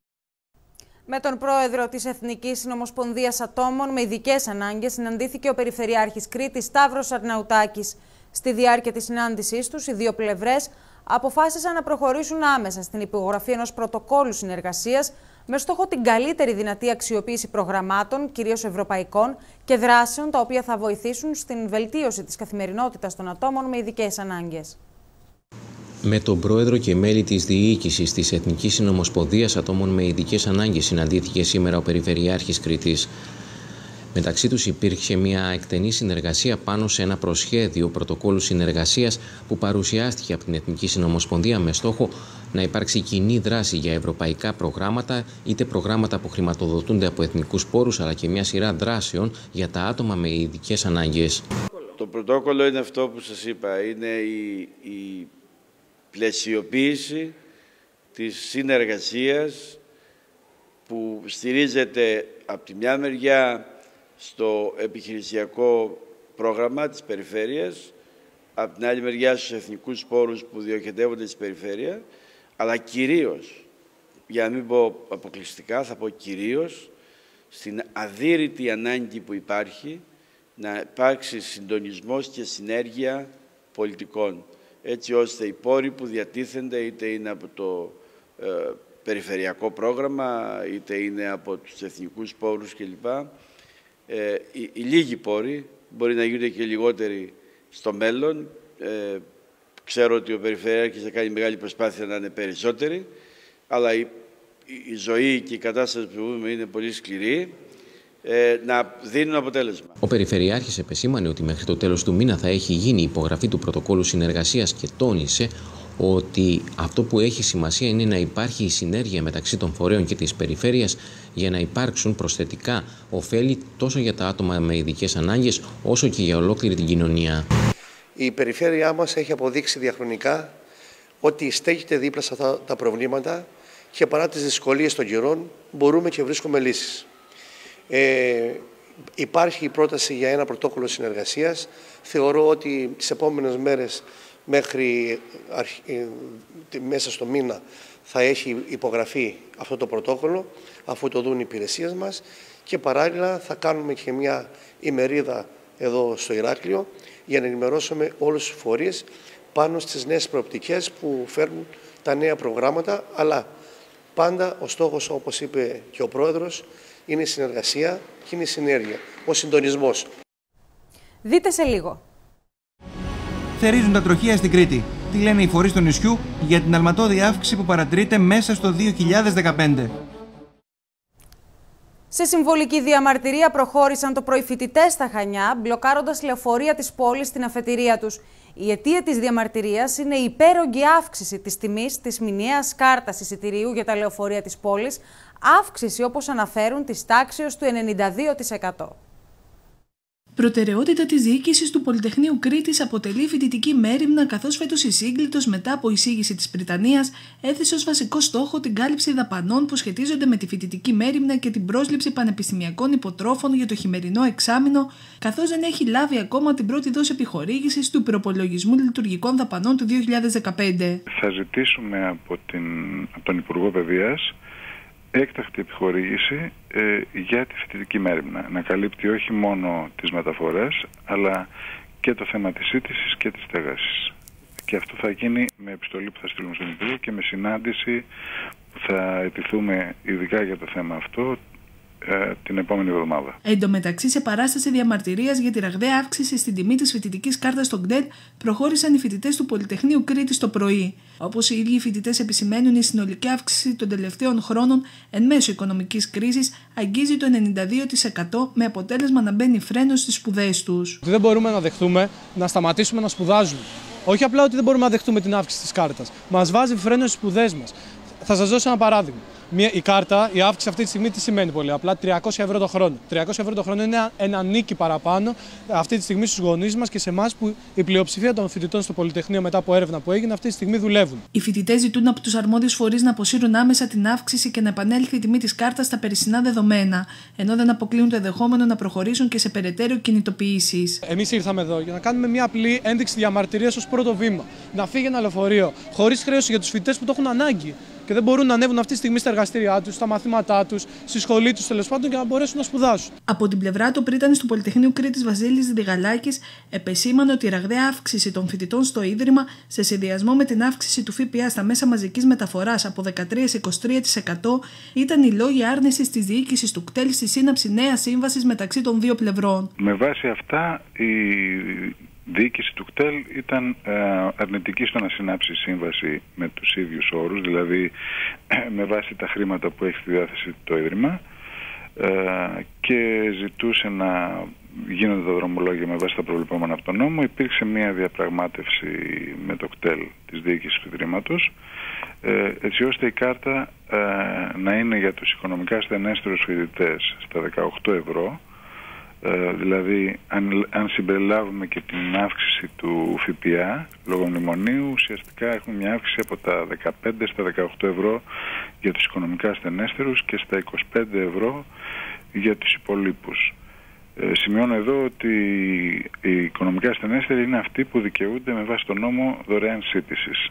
Speaker 1: Με τον πρόεδρο της Εθνικής Συνομοσπονδίας Ατόμων με ειδικές ανάγκες συναντήθηκε ο Περιφερειάρχης Κρήτης Σταύρος Αρναουτάκης. Στη διάρκεια της συνάντησής τους, οι δύο πλευρές αποφάσισαν να προχωρήσουν άμεσα στην υπογραφή ενός πρωτοκόλου συνεργασίας με στόχο την καλύτερη δυνατή αξιοποίηση προγραμμάτων, κυρίως ευρωπαϊκών, και δράσεων τα οποία θα βοηθήσουν στην βελτίωση της καθημερινότητας των ατόμων με ειδικές ανάγκες.
Speaker 4: Με τον πρόεδρο και μέλη της διοίκησης της Εθνικής Συνομοσπονδίας Ατόμων με Ειδικές Ανάγκες συναντήθηκε σήμερα ο Περιφερειάρχης Κρήτης. Μεταξύ τους υπήρξε μια εκτενή συνεργασία πάνω σε ένα προσχέδιο πρωτοκόλου συνεργασίας που παρουσιάστηκε από την Εθνική Συνομοσπονδία με στόχο να υπάρξει κοινή δράση για ευρωπαϊκά προγράμματα, είτε προγράμματα που χρηματοδοτούνται από εθνικούς πόρους, αλλά και μια σειρά δράσεων για τα άτομα με ειδικές ανάγκες.
Speaker 22: Το πρωτόκολλο είναι αυτό που σας είπα, είναι η, η πλαισιοποίηση της συνεργασίας που στηρίζεται από τη μια μεριά στο επιχειρησιακό πρόγραμμα της περιφέρειας, από την άλλη μεριά στους εθνικούς πόρους που διοχετεύονται στην περιφέρεια, αλλά κυρίως, για να μην πω αποκλειστικά, θα πω κυρίως, στην αδύρυτη ανάγκη που υπάρχει να υπάρξει συντονισμός και συνέργεια πολιτικών, έτσι ώστε οι πόροι που διατίθενται, είτε είναι από το ε, περιφερειακό πρόγραμμα, είτε είναι από τους εθνικούς πόρους κλπ. Ε, οι, οι λίγοι πόροι, μπορεί να γίνονται και λιγότεροι στο μέλλον. Ε, ξέρω ότι ο Περιφερειάρχης θα κάνει μεγάλη προσπάθεια να είναι περισσότεροι, αλλά η, η ζωή και η κατάσταση που ζούμε είναι πολύ σκληρή, ε, να δίνουν αποτέλεσμα.
Speaker 4: Ο Περιφερειάρχης επεσήμανε ότι μέχρι το τέλος του μήνα θα έχει γίνει η υπογραφή του πρωτοκόλου συνεργασίας και τόνισε ότι αυτό που έχει σημασία είναι να υπάρχει η συνέργεια μεταξύ των φορέων και της περιφέρειας για να υπάρξουν προσθετικά ωφέλη τόσο για τα άτομα με ειδικές ανάγκες όσο και για ολόκληρη την κοινωνία.
Speaker 23: Η περιφέρειά μας έχει αποδείξει διαχρονικά ότι στέκεται δίπλα σε αυτά τα προβλήματα και παρά τις δυσκολίες των καιρών μπορούμε και βρίσκουμε λύσεις. Ε, υπάρχει η πρόταση για ένα πρωτόκολλο συνεργασίας. Θεωρώ ότι τις επόμενες μέρες μέχρι μέσα στο μήνα θα έχει υπογραφεί αυτό το πρωτόκολλο, αφού το δουν οι υπηρεσίες μας, και παράλληλα θα κάνουμε και μια ημερίδα εδώ στο Ηράκλειο για να ενημερώσουμε όλους τους φορείς πάνω στις νέες προοπτικές που φέρνουν τα νέα προγράμματα, αλλά πάντα ο στόχος, όπως είπε και ο Πρόεδρος, είναι η συνεργασία και είναι η συνέργεια, ο συντονισμός.
Speaker 1: Δείτε σε λίγο.
Speaker 2: Θερίζουν τα τροχεία στην Κρήτη. Τι λένε οι φορείς του νησιού για την αλματώδη αύξηση που παρατηρείται μέσα στο δύο χιλιάδες δεκαπέντε.
Speaker 1: Σε συμβολική διαμαρτυρία προχώρησαν το πρωί φοιτητές στα Χανιά, μπλοκάροντας λεωφορεία της πόλης στην αφετηρία τους. Η αιτία της διαμαρτυρίας είναι η υπέρογγη αύξηση της τιμής της μηνιαίας κάρτας εισιτηρίου για τα λεωφορεία της πόλης, αύξηση όπως αναφέρουν της τάξεως του ενενήντα δύο τοις εκατό.
Speaker 24: Προτεραιότητα της διοίκησης του Πολυτεχνείου Κρήτης αποτελεί φοιτητική μέριμνα, καθώς φέτος η Σύγκλιτος, μετά από εισήγηση της Πριτανίας, έθεσε ως βασικό στόχο την κάλυψη δαπανών που σχετίζονται με τη φοιτητική μέριμνα και την πρόσληψη πανεπιστημιακών υποτρόφων για το χειμερινό εξάμηνο, καθώς δεν έχει λάβει ακόμα την πρώτη δόση επιχορήγησης του προπολογισμού λειτουργικών δαπανών του δύο χιλιάδες δεκαπέντε.
Speaker 25: Θα ζητήσουμε από, την, από τον Υπουργό Παιδείας έκτακτη επιχορήγηση ε, για τη φοιτητική μέριμνα. Να καλύπτει όχι μόνο τις μεταφορές, αλλά και το θέμα της σύντησης και της στέγασης. Και αυτό θα γίνει με επιστολή που θα στείλουμε στον Υπουργό και με συνάντηση που θα αιτηθούμε ειδικά για το θέμα αυτό ε, την επόμενη εβδομάδα.
Speaker 24: Εν τω μεταξύ, σε παράσταση διαμαρτυρίας για τη ραγδαία αύξηση στην τιμή της φοιτητικής κάρτας στο ΚΝΕΤ, προχώρησαν οι φοιτητές του Πολυτεχνείου Κρήτης το πρωί. Όπως οι ίδιοι οι φοιτητές επισημαίνουν, η συνολική αύξηση των τελευταίων χρόνων εν μέσω οικονομικής κρίσης αγγίζει το ενενήντα δύο τοις εκατό, με αποτέλεσμα να μπαίνει φρένο στις σπουδές τους.
Speaker 26: Δεν μπορούμε να δεχτούμε να σταματήσουμε να σπουδάζουμε. Όχι απλά ότι δεν μπορούμε να δεχτούμε την αύξηση της κάρτας. Μας βάζει φρένο στις σπουδές μας. Θα σας δώσω ένα παράδειγμα. Μια, η κάρτα, η αύξηση αυτή τη στιγμή τι σημαίνει πολύ απλά? τριακόσια ευρώ το χρόνο. τριακόσια ευρώ το χρόνο είναι ένα, ένα νίκη παραπάνω αυτή τη στιγμή στους γονείς μας και σε εμάς, που η πλειοψηφία των φοιτητών στο Πολυτεχνείο, μετά από έρευνα που έγινε, αυτή τη στιγμή δουλεύουν.
Speaker 24: Οι φοιτητές ζητούν από τους αρμόδιους φορείς να αποσύρουν άμεσα την αύξηση και να επανέλθει η τιμή της κάρτας στα περσινά δεδομένα, ενώ δεν αποκλείουν το ενδεχόμενο να προχωρήσουν και σε περαιτέρω κινητοποιήσεις.
Speaker 26: Εμείς ήρθαμε εδώ για να κάνουμε μια απλή ένδειξη διαμαρτυρίας ως πρώτο βήμα. Να φύγει ένα λεωφορείο χωρίς χρέωση για τους φοιτητές που το έχουν ανάγκη. και δεν μπορούν να ανέβουν αυτή τη στιγμή στα εργαστήριά τους, στα μαθήματά τους, στη σχολή τους τέλος πάντων, για να μπορέσουν να σπουδάσουν.
Speaker 24: Από την πλευρά του, πρίτανης του Πολυτεχνείου Κρήτης Βασίλης Διγαλάκης επεσήμανε ότι η ραγδαία αύξηση των φοιτητών στο Ίδρυμα, σε συνδυασμό με την αύξηση του ΦΠΑ στα μέσα μαζικής μεταφοράς από δεκατρία τοις είκοσι τρία τοις εκατό, ήταν οι λόγοι άρνησης της διοίκησης του ΚΤΕΛ στη σύναψη νέας σύμβασης μεταξύ των δύο πλευρών.
Speaker 25: Με βάση αυτά, η διοίκηση του ΚΤΕΛ ήταν αρνητική στο να συνάψει σύμβαση με τους ίδιους όρους, δηλαδή με βάση τα χρήματα που έχει στη διάθεση το Ίδρυμα, και ζητούσε να γίνονται τα δρομολόγια με βάση τα προβλεπόμενα από τον νόμο. Υπήρξε μια διαπραγμάτευση με το ΚΤΕΛ της διοίκησης του Ιδρύματος, έτσι ώστε η κάρτα να είναι για τους οικονομικά ασθενέστερους φοιτητές στα δεκαοκτώ ευρώ. Uh, δηλαδή αν, αν συμπεριλάβουμε και την αύξηση του ΦΠΑ λόγω μνημονίου, ουσιαστικά έχουμε μια αύξηση από τα δεκαπέντε στα δεκαοκτώ ευρώ για τους οικονομικά ασθενέστερους και στα είκοσι πέντε ευρώ για τους υπολείπους. Uh, σημειώνω εδώ ότι οι οικονομικά ασθενέστεροι είναι αυτοί που δικαιούνται με βάση τον νόμο δωρεάν σύντησης.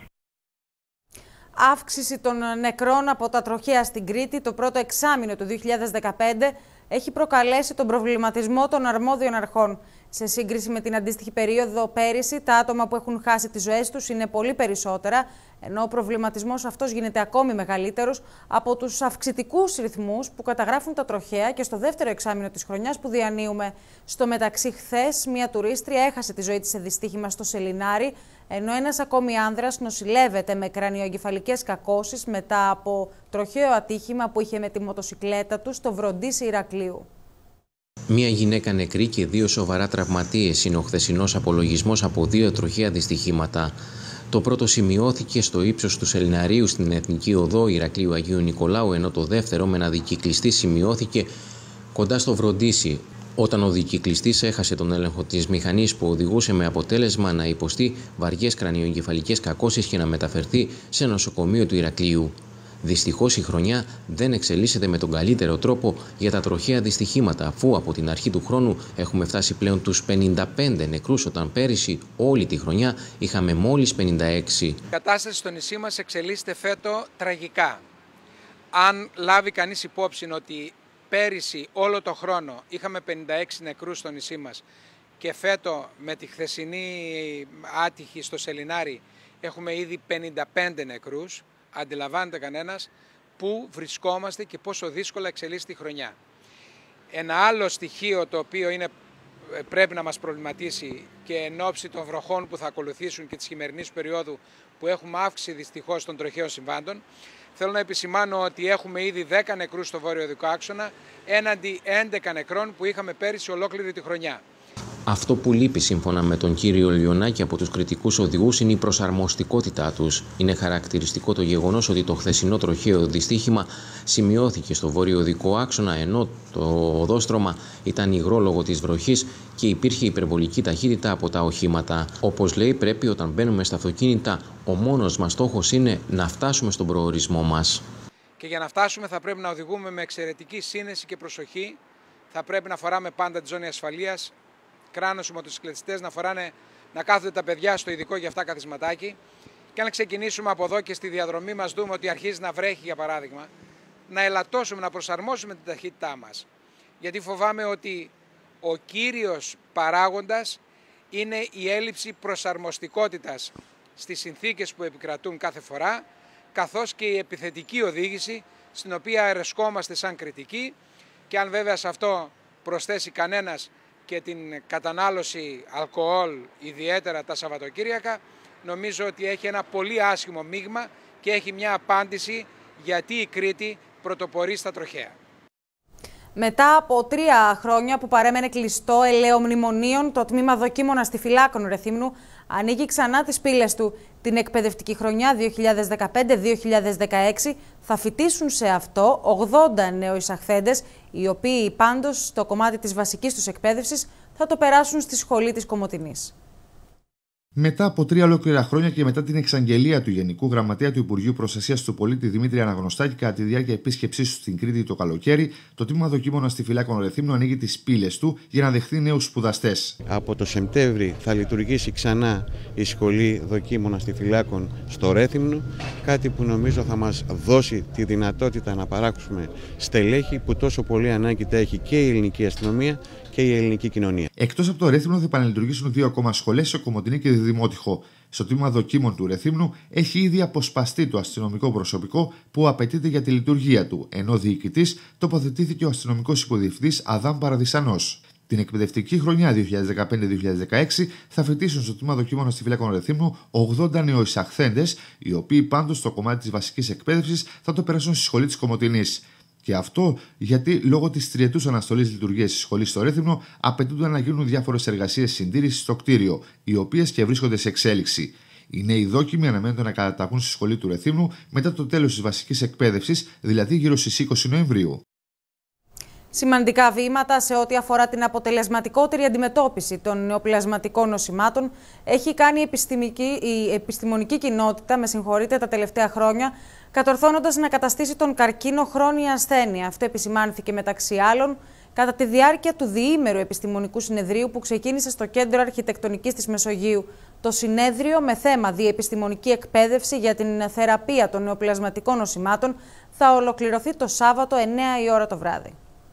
Speaker 1: Αύξηση των νεκρών από τα τροχαία στην Κρήτη το πρώτο εξάμηνο του δύο χιλιάδες δεκαπέντε έχει προκαλέσει τον προβληματισμό των αρμόδιων αρχών. Σε σύγκριση με την αντίστοιχη περίοδο πέρυσι, τα άτομα που έχουν χάσει τις ζωές τους είναι πολύ περισσότερα, ενώ ο προβληματισμός αυτός γίνεται ακόμη μεγαλύτερος από τους αυξητικούς ρυθμούς που καταγράφουν τα τροχαία και στο δεύτερο εξάμηνο της χρονιάς που διανύουμε. Στο μεταξύ, χθες, μια τουρίστρια έχασε τη ζωή της σε δυστύχημα στο Σελινάρι, ενώ ένας ακόμη άνδρας νοσηλεύεται με κρανιοεγκεφαλικές κακώσεις μετά από τροχαίο ατύχημα που είχε με τη μοτοσικλέτα του στο Βροντίσι Ηρακλείου.
Speaker 4: Μία γυναίκα νεκρή και δύο σοβαρά τραυματίες είναι ο χθεσινός απολογισμός από δύο τροχαία δυστυχήματα. Το πρώτο σημειώθηκε στο ύψος του Σελιναρίου στην Εθνική Οδό Ηρακλείου Αγίου Νικολάου, ενώ το δεύτερο με ένα δικυκλιστή σημειώθηκε κοντά στο Βροντίσι, όταν ο δικυκλιστής έχασε τον έλεγχο της μηχανής που οδηγούσε, με αποτέλεσμα να υποστεί βαριές κρανιοεγκεφαλικές κακώσεις και να μεταφερθεί σε νοσοκομείο του Ηρακλείου. Δυστυχώς η χρονιά δεν εξελίσσεται με τον καλύτερο τρόπο για τα τροχαία δυστυχήματα, αφού από την αρχή του χρόνου έχουμε φτάσει πλέον τους πενήντα πέντε νεκρούς, όταν πέρυσι όλη τη χρονιά είχαμε μόλις πενήντα έξι.
Speaker 3: Η κατάσταση στο νησί μας εξελίσσεται φέτο τραγικά. Αν λάβει κανείς υπόψη ότι πέρυσι όλο το χρόνο είχαμε πενήντα έξι νεκρούς στο νησί μας και φέτο με τη χθεσινή άτυχη στο Σελινάρι έχουμε ήδη πενήντα πέντε νεκρούς, αντιλαμβάνεται κανένας πού βρισκόμαστε και πόσο δύσκολα εξελίσσεται η χρονιά. Ένα άλλο στοιχείο το οποίο είναι, πρέπει να μας προβληματίσει και εν ώψη των βροχών που θα ακολουθήσουν και της χειμερινής περίοδου που έχουμε αύξηση δυστυχώς των τροχαίων συμβάντων, θέλω να επισημάνω ότι έχουμε ήδη δέκα νεκρούς στο βόρειο οδικό άξονα έναντι έντεκα νεκρών που είχαμε πέρυσι ολόκληρη τη χρονιά.
Speaker 4: Αυτό που λείπει, σύμφωνα με τον κύριο Λιονάκη, από τους κριτικούς οδηγούς είναι η προσαρμοστικότητά τους. Είναι χαρακτηριστικό το γεγονός ότι το χθεσινό τροχαίο δυστύχημα σημειώθηκε στο βόρειο οδικό άξονα, ενώ το οδόστρωμα ήταν υγρό λόγω της βροχής και υπήρχε υπερβολική ταχύτητα από τα οχήματα. Όπως λέει, πρέπει όταν μπαίνουμε στα αυτοκίνητα, ο μόνος μας στόχος είναι να φτάσουμε στον προορισμό μας.
Speaker 3: Και για να φτάσουμε θα πρέπει να οδηγούμε με εξαιρετική σύνεση και προσοχή, θα πρέπει να φοράμε πάντα τη ζώνη ασφαλείας, κράνος οι μοτοσυκλετιστές να φοράνε, να κάθονται τα παιδιά στο ειδικό για αυτά καθισματάκι, και αν ξεκινήσουμε από εδώ και στη διαδρομή μας δούμε ότι αρχίζει να βρέχει, για παράδειγμα, να ελαττώσουμε, να προσαρμόσουμε την ταχύτητά μας. Γιατί φοβάμαι ότι ο κύριος παράγοντας είναι η έλλειψη προσαρμοστικότητας στις συνθήκες που επικρατούν κάθε φορά, καθώς και η επιθετική οδήγηση στην οποία αρεσκόμαστε σαν κριτικοί, και αν βέβαια σε αυτό προσθέσει κανένας και την κατανάλωση αλκοόλ, ιδιαίτερα τα Σαββατοκύριακα, νομίζω ότι έχει ένα πολύ άσχημο μείγμα και έχει μια απάντηση γιατί η Κρήτη πρωτοπορεί στα τροχαία.
Speaker 1: Μετά από τρία χρόνια που παρέμενε κλειστό ελαιομνημονίων, το τμήμα δοκίμων Αστιφυλάκων Ρεθύμνου ανοίγει ξανά τις πύλες του. Την εκπαιδευτική χρονιά δύο χιλιάδες δεκαπέντε δύο χιλιάδες δεκαέξι θα φοιτήσουν σε αυτό ογδόντα νεοεισαχθέντες, οι οποίοι πάντως στο κομμάτι της βασικής τους εκπαίδευσης θα το περάσουν στη σχολή της Κομοτηνής.
Speaker 5: Μετά από τρία ολόκληρα χρόνια και μετά την εξαγγελία του Γενικού Γραμματέα του Υπουργείου Προστασίας του Πολίτη Δημήτρη Αναγνωστάκη κατά τη διάρκεια επίσκεψής του στην Κρήτη το καλοκαίρι, το τμήμα δοκίμων αστιφυλάκων Ρεθύμνου ανοίγει τις πύλες του για να δεχθεί νέους σπουδαστές.
Speaker 7: Από το Σεπτέμβρη θα λειτουργήσει ξανά η σχολή δοκίμων αστιφυλάκων στο Ρέθυμνο, κάτι που νομίζω θα μας δώσει τη δυνατότητα να παράξουμε στελέχη που τόσο πολύ ανάγκη τα έχει και η ελληνική αστυνομία και η ελληνική κοινωνία.
Speaker 5: Εκτός από το Ρέθυμνο θα επαναλειτουργήσουν δύο ακόμα σχολές σε Κομοτηνή και Δημότυχο. Στο τμήμα δοκίμων του Ρεθύμνου έχει ήδη αποσπαστεί το αστυνομικό προσωπικό που απαιτείται για τη λειτουργία του, ενώ διοικητής τοποθετήθηκε ο αστυνομικός υποδιευθυντής Αδάμ Παραδισανός. Την εκπαιδευτική χρονιά δύο χιλιάδες δεκαπέντε δύο χιλιάδες δεκαέξι θα φοιτήσουν στο τμήμα δοκίμων αστιφυλάκων Ρεθύμνου ογδόντα νεοεισαχθέντες, οι οποίοι πάντως στο κομμάτι της βασικής εκπαίδευσης θα το περάσουν στη σχολή της Κομοτηνής. Και αυτό γιατί λόγω της τριετούς αναστολής λειτουργίας της σχολής στο Ρέθυμνο απαιτούνται να γίνουν διάφορες εργασίες συντήρησης στο κτίριο, οι οποίες και βρίσκονται σε εξέλιξη. Οι νέοι δόκιμοι αναμένονται να καταταγούν στη σχολή του Ρεθύμνου μετά το τέλος της βασικής εκπαίδευσης, δηλαδή γύρω στις είκοσι Νοεμβρίου.
Speaker 1: Σημαντικά βήματα σε ό,τι αφορά την αποτελεσματικότερη αντιμετώπιση των νεοπλασματικών νοσημάτων έχει κάνει η, η επιστημονική κοινότητα, με συγχωρείτε, τα τελευταία χρόνια, κατορθώνοντας να καταστήσει τον καρκίνο χρόνια ασθένεια. Αυτό επισημάνθηκε μεταξύ άλλων κατά τη διάρκεια του διήμερου επιστημονικού συνεδρίου που ξεκίνησε στο Κέντρο Αρχιτεκτονικής της Μεσογείου. Το συνέδριο με θέμα διεπιστημονική εκπαίδευση για την θεραπεία των νεοπλασματικών νοσημάτων θα ολοκληρωθεί το Σάββατο εννέα η ώρα το βράδυ.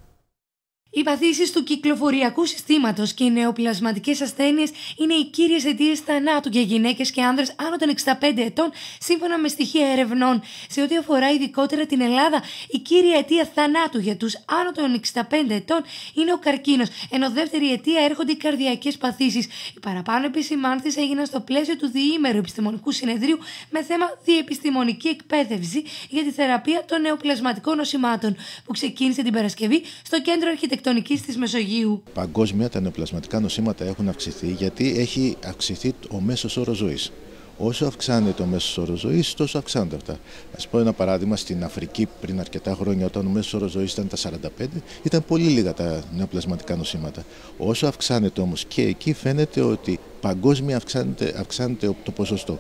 Speaker 16: Οι παθήσεις του κυκλοφοριακού συστήματος και οι νεοπλασματικές ασθένειες είναι οι κύριες αιτίες θανάτου για γυναίκες και άνδρες άνω των εξήντα πέντε ετών, σύμφωνα με στοιχεία ερευνών. Σε ό,τι αφορά ειδικότερα την Ελλάδα, η κύρια αιτία θανάτου για τους άνω των εξήντα πέντε ετών είναι ο καρκίνος, ενώ δεύτερη αιτία έρχονται οι καρδιακές παθήσεις. Οι παραπάνω επισημάνθεις έγιναν στο πλαίσιο του διήμερου επιστημονικού συνεδρίου με θέμα διεπιστημονική εκπαίδευση για τη θεραπεία των νεοπλασματικών νοσημάτων, που ξεκίνησε την Παρασκευή στο Κέντρο Αρχιτεκτονικής της Μεσογείου.
Speaker 9: Παγκόσμια τα νεοπλασματικά νοσήματα έχουν αυξηθεί γιατί έχει αυξηθεί ο μέσος όρος ζωής. Όσο αυξάνεται ο μέσος όρος ζωής, τόσο αυξάνονται αυτά. Ας πω ένα παράδειγμα, στην Αφρική πριν αρκετά χρόνια, όταν ο μέσος όρος ζωής ήταν τα σαράντα πέντε, ήταν πολύ λίγα τα νεοπλασματικά νοσήματα. Όσο αυξάνεται όμως και εκεί, φαίνεται ότι παγκόσμια αυξάνεται, αυξάνεται το ποσοστό.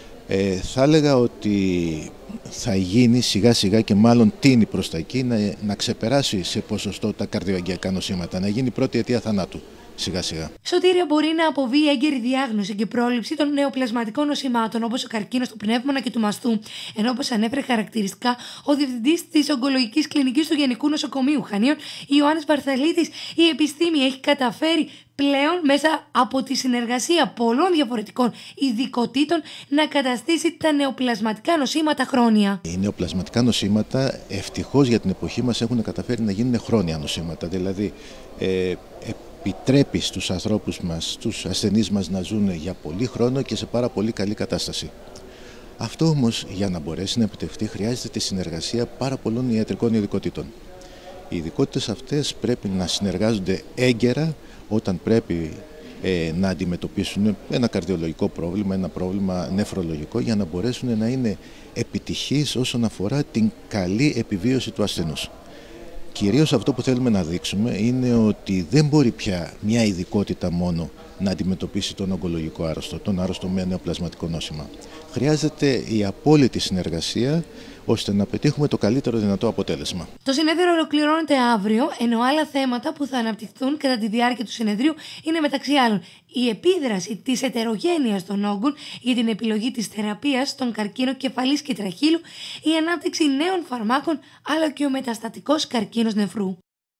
Speaker 9: Ε, θα έλεγα ότι θα γίνει σιγά σιγά και μάλλον τίνει προς τα εκεί να, να ξεπεράσει σε ποσοστό τα καρδιοαγγειακά νοσήματα, να γίνει η πρώτη αιτία θανάτου σιγά σιγά.
Speaker 16: Σωτήρια, μπορεί να αποβεί η έγκαιρη διάγνωση και πρόληψη των νεοπλασματικών νοσημάτων όπως ο καρκίνος του πνεύμονα και του μαστού, ενώ όπως ανέφερε χαρακτηριστικά ο διευθυντής της ογκολογικής κλινικής του Γενικού Νοσοκομείου Χανίων, Ιωάννης Βαρθαλίτης, η επιστήμη έχει καταφέρει πλέον μέσα από τη συνεργασία πολλών διαφορετικών ειδικοτήτων να καταστήσει τα νεοπλασματικά νοσήματα χρόνια.
Speaker 9: Οι νεοπλασματικά νοσήματα ευτυχώς για την εποχή μας έχουν καταφέρει να γίνουν χρόνια νοσήματα, δηλαδή ε, επιτρέπει στους ανθρώπους μας, στους ασθενείς μας να ζουν για πολύ χρόνο και σε πάρα πολύ καλή κατάσταση. Αυτό όμως για να μπορέσει να επιτευχθεί χρειάζεται τη συνεργασία πάρα πολλών ιατρικών ειδικοτήτων. Οι ειδικότητες αυτές πρέπει να συνεργάζονται έγκαιρα όταν πρέπει ε, να αντιμετωπίσουν ένα καρδιολογικό πρόβλημα, ένα πρόβλημα νεφρολογικό, για να μπορέσουν να είναι επιτυχείς όσον αφορά την καλή επιβίωση του ασθενούς. Κυρίως αυτό που θέλουμε να δείξουμε είναι ότι δεν μπορεί πια μια ειδικότητα μόνο να αντιμετωπίσει τον ογκολογικό άρρωστο, τον άρρωστο με νεοπλασματικό νόσημα. Χρειάζεται η απόλυτη συνεργασία ώστε να πετύχουμε το καλύτερο δυνατό αποτέλεσμα.
Speaker 16: Το συνέδριο ολοκληρώνεται αύριο, ενώ άλλα θέματα που θα αναπτυχθούν κατά τη διάρκεια του συνεδρίου είναι μεταξύ άλλων η επίδραση της ετερογένειας των όγκων για την επιλογή της θεραπείας στον καρκίνο κεφαλής και τραχύλου, η ανάπτυξη νέων φαρμάκων, αλλά και ο μεταστατικός καρκίνος νεφρού.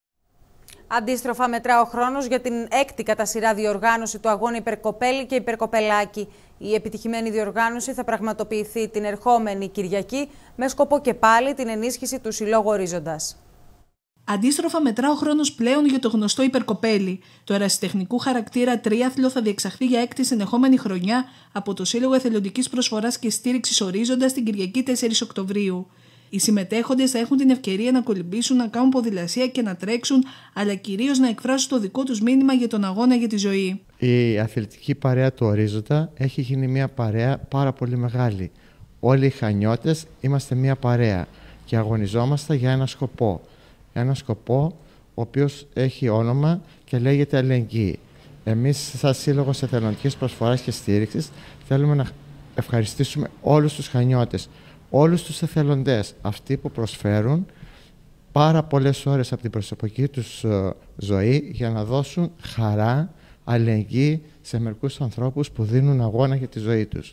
Speaker 1: Αντίστροφα, μετρά ο χρόνος για την έκτη κατά σειρά διοργάνωση του αγώνα Υπερκοπέλη και Υπερκοπελάκη. Η επιτυχημένη διοργάνωση θα πραγματοποιηθεί την ερχόμενη Κυριακή με σκοπό και πάλι την ενίσχυση του Συλλόγου Ορίζοντας.
Speaker 24: Αντίστροφα, μετρά ο χρόνος πλέον για το γνωστό Υπερκοπέλη. Το ερασιτεχνικού χαρακτήρα τρίαθλο θα διεξαχθεί για έκτη συνεχόμενη χρονιά από το Σύλλογο Εθελοντικής Προσφοράς και Στήριξης Ορίζοντας την Κυριακή τέσσερις Οκτωβρίου. Οι συμμετέχοντες θα έχουν την ευκαιρία να κολυμπήσουν, να κάνουν ποδηλασία και να τρέξουν, αλλά κυρίως να εκφράσουν το δικό τους μήνυμα για τον αγώνα για τη ζωή.
Speaker 10: Η αθλητική παρέα του Ορίζοντα έχει γίνει μια παρέα πάρα πολύ μεγάλη. Όλοι οι χανιώτες είμαστε μια παρέα και αγωνιζόμαστε για ένα σκοπό. Ένα σκοπό ο οποίος έχει όνομα και λέγεται αλληλεγγύη. Εμείς, σαν Σύλλογος Εθελοντικής Προσφοράς και Στήριξης, θέλουμε να ευχαριστήσουμε όλους τους χανιώτες, όλους τους εθελοντές, αυτοί που προσφέρουν πάρα πολλές ώρες από την προσωπική τους ζωή για να δώσουν χαρά, αλληλεγγύη σε μερικούς ανθρώπους που δίνουν αγώνα για τη ζωή τους.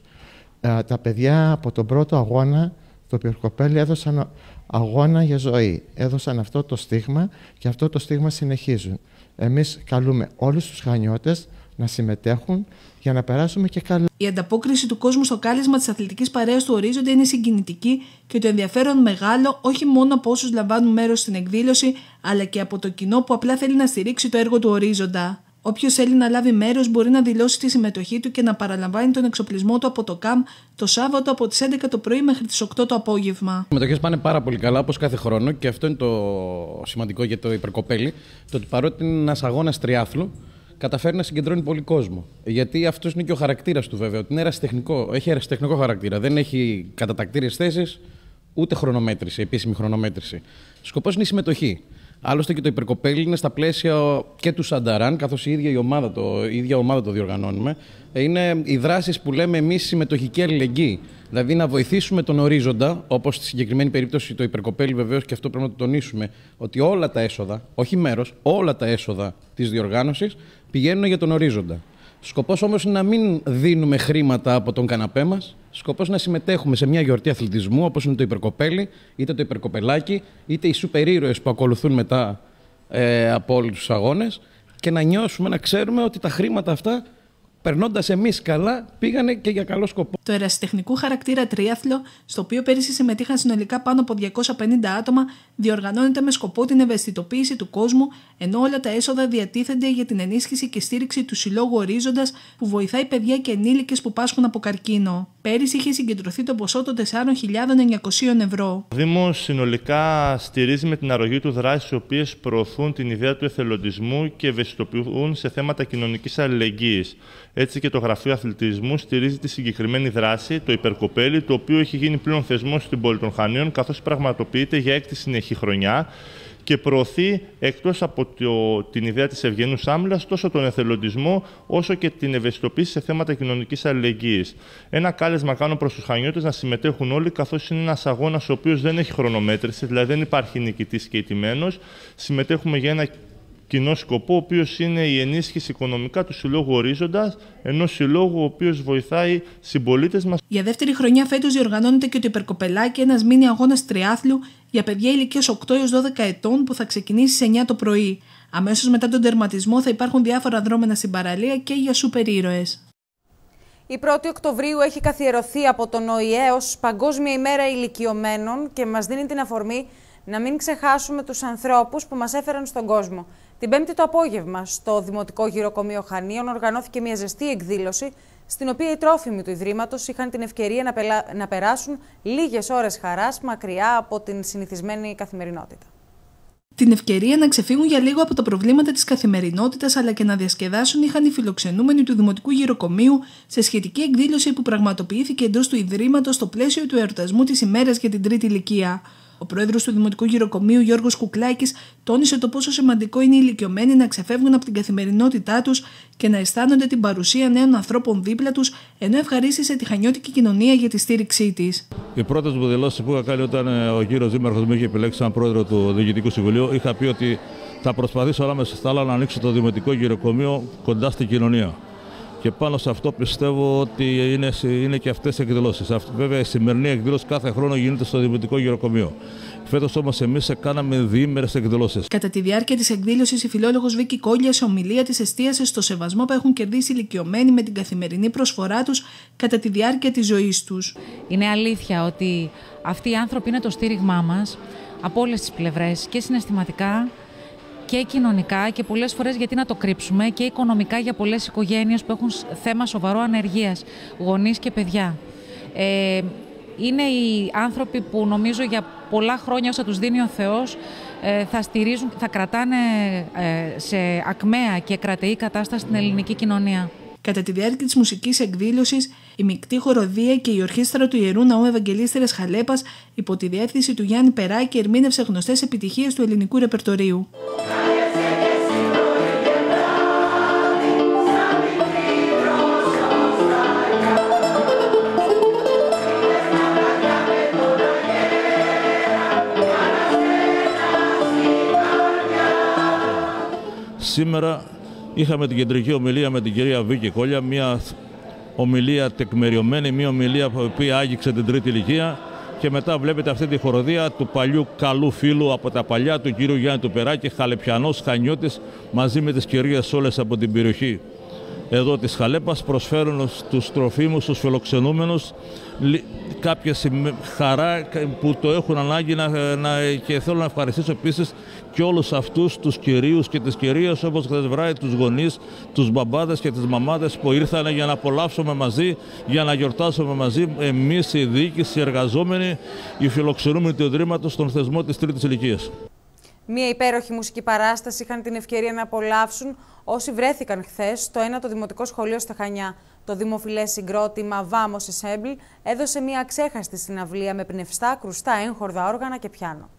Speaker 10: Τα παιδιά από τον πρώτο αγώνα, το Πυρκοπέλι, έδωσαν αγώνα για ζωή. Έδωσαν αυτό το στίγμα και αυτό το στίγμα συνεχίζουν. Εμείς καλούμε όλους τους χανιώτες να συμμετέχουν για να περάσουμε και καλά.
Speaker 24: Η ανταπόκριση του κόσμου στο κάλεσμα της αθλητικής παρέας του Ορίζοντα είναι συγκινητική και το ενδιαφέρον μεγάλο όχι μόνο από όσους λαμβάνουν μέρος στην εκδήλωση, αλλά και από το κοινό που απλά θέλει να στηρίξει το έργο του Ορίζοντα. Όποιος θέλει να λάβει μέρος μπορεί να δηλώσει τη συμμετοχή του και να παραλαμβάνει τον εξοπλισμό του από το ΚΑΜ το Σάββατο από τις έντεκα το πρωί μέχρι τις οκτώ το απόγευμα.
Speaker 6: Οι συμμετοχές πάνε πάρα πολύ καλά, όπως κάθε χρόνο, και αυτό είναι το σημαντικό για το Υπερκοπέλι. Το ότι παρότι είναι ένας αγώνας τριάθλου, καταφέρει να συγκεντρώνει πολύ κόσμο. Γιατί αυτός είναι και ο χαρακτήρας του, βέβαια. Ότι είναι ερασιτεχνικό, έχει ερασιτεχνικό χαρακτήρα. Δεν έχει κατατακτήριες θέσεις, ούτε χρονομέτρηση, επίσημη χρονομέτρηση. Σκοπός είναι η συμμετοχή. Άλλωστε και το Υπερκοπέλι είναι στα πλαίσια και του Σανταράν, καθώς η ίδια η ομάδα το, η ίδια ομάδα το διοργανώνουμε. Είναι οι δράσεις που λέμε εμείς συμμετοχική αλληλεγγύη. Δηλαδή να βοηθήσουμε τον Ορίζοντα, όπως στη συγκεκριμένη περίπτωση το Υπερκοπέλι, βεβαίως, και αυτό πρέπει να το τονίσουμε, ότι όλα τα έσοδα, όχι μέρος, όλα τα έσοδα της διοργάνωσης πηγαίνουν για τον Ορίζοντα. Σκοπός όμως είναι να μην δίνουμε χρήματα από τον καναπέ μας. Σκοπός να συμμετέχουμε σε μια γιορτή αθλητισμού, όπως είναι το Υπερκοπέλι, είτε το Υπερκοπελάκι, είτε οι σούπερ ήρωες που ακολουθούν μετά ε, από όλους τους αγώνες, και να νιώσουμε, να ξέρουμε ότι τα χρήματα αυτά, περνώντας εμείς καλά, πήγανε και για καλό σκοπό.
Speaker 24: Το ερασιτεχνικού χαρακτήρα τρίαθλο, στο οποίο πέρυσι συμμετείχαν συνολικά πάνω από διακόσια πενήντα άτομα, διοργανώνεται με σκοπό την ευαισθητοποίηση του κόσμου, ενώ όλα τα έσοδα διατίθενται για την ενίσχυση και στήριξη του Συλλόγου Ορίζοντας, που βοηθάει παιδιά και ενήλικες που πάσχουν από καρκίνο. Πέρυσι είχε συγκεντρωθεί το ποσό των τεσσάρων χιλιάδων εννιακοσίων ευρώ.
Speaker 11: Ο Δήμος συνολικά στηρίζει με την αρρωγή του δράσεις οι οποίες προωθούν την ιδέα του εθελοντισμού και ευαισθητοποιούν σε θέματα κοινωνικής αλληλεγγύης. Έτσι και το Γραφείο Αθλητισμού στηρίζει τη συγκεκριμένη δράση, το Υπερκοπέλι, το οποίο έχει γίνει πλέον θεσμός στην πόλη των Χανίων, καθώς πραγματοποιείται για έκτη συνεχή χρονιά και προωθεί, εκτός από το, την ιδέα της ευγενούς άμυλας, τόσο τον εθελοντισμό όσο και την ευαισθητοποίηση σε θέματα κοινωνικής αλληλεγγύης. Ένα κάλεσμα κάνω προς τους Χανιώτες να συμμετέχουν όλοι, καθώς είναι ένας αγώνας ο οποίος δεν έχει χρονομέτρηση, δηλαδή δεν υπάρχει νικητής και ηττημένος. Συμμετέχουμε για ένα κοινό σκοπό, ο οποίος είναι η ενίσχυση οικονομικά του Συλλόγου Ορίζοντας, ενός συλλόγου ο οποίος βοηθάει συμπολίτες μας.
Speaker 24: Για δεύτερη χρονιά φέτος διοργανώνεται και το Υπερκοπελάκι, ένας μίνι αγώνας τριάθλου για παιδιά ηλικίας οκτώ έως δώδεκα ετών, που θα ξεκινήσει στις εννιά το πρωί. Αμέσως μετά τον τερματισμό θα υπάρχουν διάφορα δρόμενα στην παραλία και για σούπερ ήρωες.
Speaker 1: Η πρώτη Οκτωβρίου έχει καθιερωθεί από τον ΟΗΕ ως Παγκόσμια ημέρα ηλικιωμένων και μας δίνει την αφορμή να μην ξεχάσουμε τους ανθρώπους που μας έφεραν στον κόσμο. Την Πέμπτη το απόγευμα, στο Δημοτικό Γυροκομείο Χανίων, οργανώθηκε μια ζεστή εκδήλωση, στην οποία οι τρόφιμοι του Ιδρύματος είχαν την ευκαιρία να, πελα... να περάσουν λίγες ώρες χαράς μακριά από την συνηθισμένη καθημερινότητα.
Speaker 24: Την ευκαιρία να ξεφύγουν για λίγο από τα προβλήματα της καθημερινότητας, αλλά και να διασκεδάσουν, είχαν οι φιλοξενούμενοι του Δημοτικού Γυροκομείου σε σχετική εκδήλωση που πραγματοποιήθηκε εντός του Ιδρύματος στο πλαίσιο του εορτασμού της ημέρας για την τρίτη ηλικία. Ο πρόεδρος του Δημοτικού Γυροκομείου, Γιώργος Κουκλάκης, τόνισε το πόσο σημαντικό είναι οι ηλικιωμένοι να ξεφεύγουν από την καθημερινότητά τους και να αισθάνονται την παρουσία νέων ανθρώπων δίπλα τους, ενώ ευχαρίστησε τη χανιώτικη κοινωνία για τη στήριξή της.
Speaker 12: Οι πρώτες μου δηλώσεις που είχα κάνει όταν ο κύριος Δήμαρχος με είχε επιλέξει σαν πρόεδρο του Διοικητικού Συμβουλίου, είχα πει ότι θα προσπαθήσω ανάμεσα στα άλλα να ανοίξω το Δημοτικό Γυροκομείο κοντά στην κοινωνία. Και πάνω σε αυτό πιστεύω ότι είναι, είναι και αυτές οι εκδηλώσεις. Βέβαια, η σημερινή εκδήλωση κάθε χρόνο γίνεται στο Δημοτικό Γυροκομείο. Φέτος όμως εμείς κάναμε διήμερες εκδηλώσεις.
Speaker 24: Κατά τη διάρκεια της εκδήλωσης, η φιλόλογος Βίκη Κόλια σε ομιλία της εστίασε στο σεβασμό που έχουν κερδίσει οι ηλικιωμένοι με την καθημερινή προσφορά τους κατά τη διάρκεια της ζωής τους.
Speaker 13: Είναι αλήθεια ότι αυτοί οι άνθρωποι είναι το στήριγμά μας από όλες τις πλευρές, και συναισθηματικά και κοινωνικά, και πολλές φορές, γιατί να το κρύψουμε, και οικονομικά για πολλές οικογένειες που έχουν θέμα σοβαρό ανεργίας, γονείς και παιδιά. Ε, είναι οι άνθρωποι που νομίζω για πολλά χρόνια, όσα τους δίνει ο Θεός, ε, θα στηρίζουν, θα κρατάνε ε, σε ακμαία και κρατεή κατάσταση την ελληνική κοινωνία.
Speaker 24: Κατά τη διάρκεια της μουσικής εκδήλωσης, η μεικτή χοροδία και η ορχήστρα του Ιερού Ναού Ευαγγελίστρας Χαλέπας, υπό τη διεύθυνση του Γιάννη Περάκη, ερμήνευσε γνωστές επιτυχίες του ελληνικού ρεπερτορίου.
Speaker 12: Σήμερα είχαμε την κεντρική ομιλία με την κυρία Βίκη Κόλια, μια ομιλία τεκμεριωμένη, μια ομιλία που άγγιξε την τρίτη ηλικία. Και μετά βλέπετε αυτή τη χοροδία του παλιού καλού φίλου από τα παλιά του κύριου Γιάννη του Περάκη, Χαλεπιανός, Χανιώτης, μαζί με τις κυρίες όλες από την περιοχή εδώ της Χαλέπας, προσφέρουν στους τροφίμους, στους φιλοξενούμενους κάποια χαρά που το έχουν ανάγκη να, να, και θέλω να ευχαριστήσω επίσης και όλους αυτούς τους κυρίους και τις κυρίες, όπως χθες βράδυ, τους γονείς, τους μπαμπάδες και τις μαμάδες που ήρθαν για να απολαύσουμε μαζί, για να γιορτάσουμε μαζί εμείς οι διοίκηση, οι εργαζόμενοι, οι φιλοξενούμενοι του Ιδρύματος στον θεσμό της τρίτης ηλικίας.
Speaker 1: Μία υπέροχη μουσική παράσταση είχαν την ευκαιρία να απολαύσουν όσοι βρέθηκαν χθες στο ένατο Δημοτικό Σχολείο στα Χανιά. Το δημοφιλές συγκρότημα Vamos Ensemble έδωσε μία αξέχαστη συναυλία με πνευστά, κρουστά, έγχορδα όργανα και πιάνο.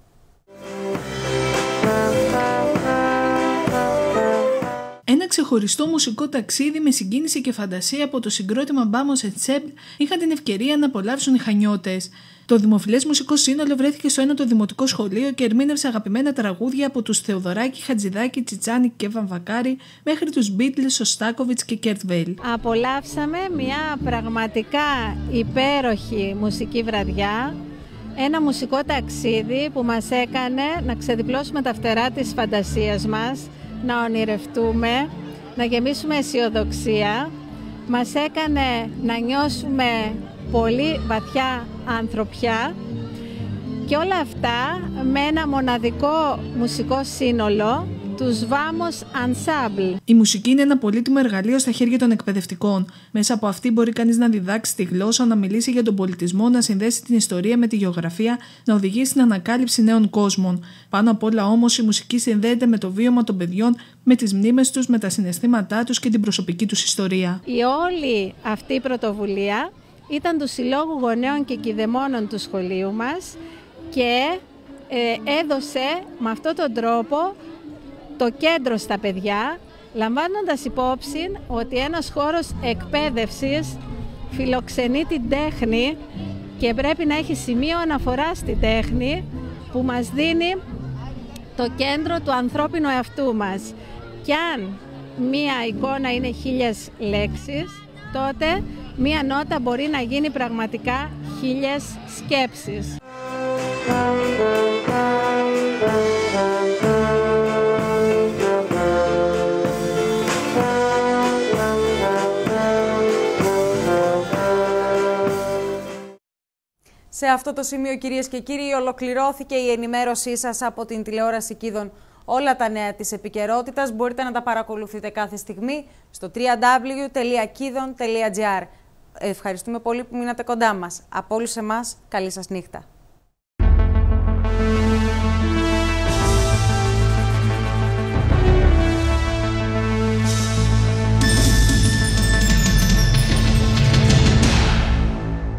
Speaker 24: Ένα ξεχωριστό μουσικό ταξίδι με συγκίνηση και φαντασία από το συγκρότημα Vamos Ensemble είχαν την ευκαιρία να απολαύσουν οι Χανιώτες. Το δημοφιλές μουσικό σύνολο βρέθηκε στο ένατο Δημοτικό Σχολείο και ερμήνευσε αγαπημένα τραγούδια από τους Θεοδωράκη, Χατζηδάκη, Τσιτσάνη και Βαμβακάρη μέχρι τους Beatles, Σωστάκοβιτς και Κέρτ Βέιλ.
Speaker 8: Απολαύσαμε μια πραγματικά υπέροχη μουσική βραδιά, ένα μουσικό ταξίδι που μας έκανε να ξεδιπλώσουμε τα φτερά της φαντασίας μας, να ονειρευτούμε, να γεμίσουμε αισιοδοξία, μας έκανε να νιώσουμε πολύ βαθιά ανθρωπιά και όλα αυτά με ένα μοναδικό μουσικό σύνολο, τους Vamos Ensemble.
Speaker 24: Η μουσική είναι ένα πολύτιμο εργαλείο στα χέρια των εκπαιδευτικών. Μέσα από αυτή μπορεί κανείς να διδάξει τη γλώσσα, να μιλήσει για τον πολιτισμό, να συνδέσει την ιστορία με τη γεωγραφία, να οδηγήσει στην ανακάλυψη νέων κόσμων. Πάνω απ' όλα όμως η μουσική συνδέεται με το βίωμα των παιδιών, με τις μνήμες τους, με τα συναισθήματά τους και την προσωπική τους ιστορία.
Speaker 8: Η όλη αυτή η πρωτοβουλία ήταν του Συλλόγου Γονέων και Κηδεμόνων του σχολείου μας και ε, έδωσε με αυτόν τον τρόπο το κέντρο στα παιδιά, λαμβάνοντας υπόψη ότι ένας χώρος εκπαίδευσης φιλοξενεί την τέχνη και πρέπει να έχει σημείο αναφορά στη τέχνη που μας δίνει το κέντρο του ανθρώπινου εαυτού μας. Κι αν μία εικόνα είναι χίλιες λέξεις, τότε μία νότα μπορεί να γίνει πραγματικά χίλιες σκέψεις.
Speaker 1: Σε αυτό το σημείο, κυρίες και κύριοι, ολοκληρώθηκε η ενημέρωσή σας από την τηλεόραση Κίδων. Όλα τα νέα της επικαιρότητας μπορείτε να τα παρακολουθείτε κάθε στιγμή στο double-u double-u double-u τελεία kidon τελεία gr. Ευχαριστούμε πολύ που μείνατε κοντά μας. Από όλους εμάς, καλή σας νύχτα.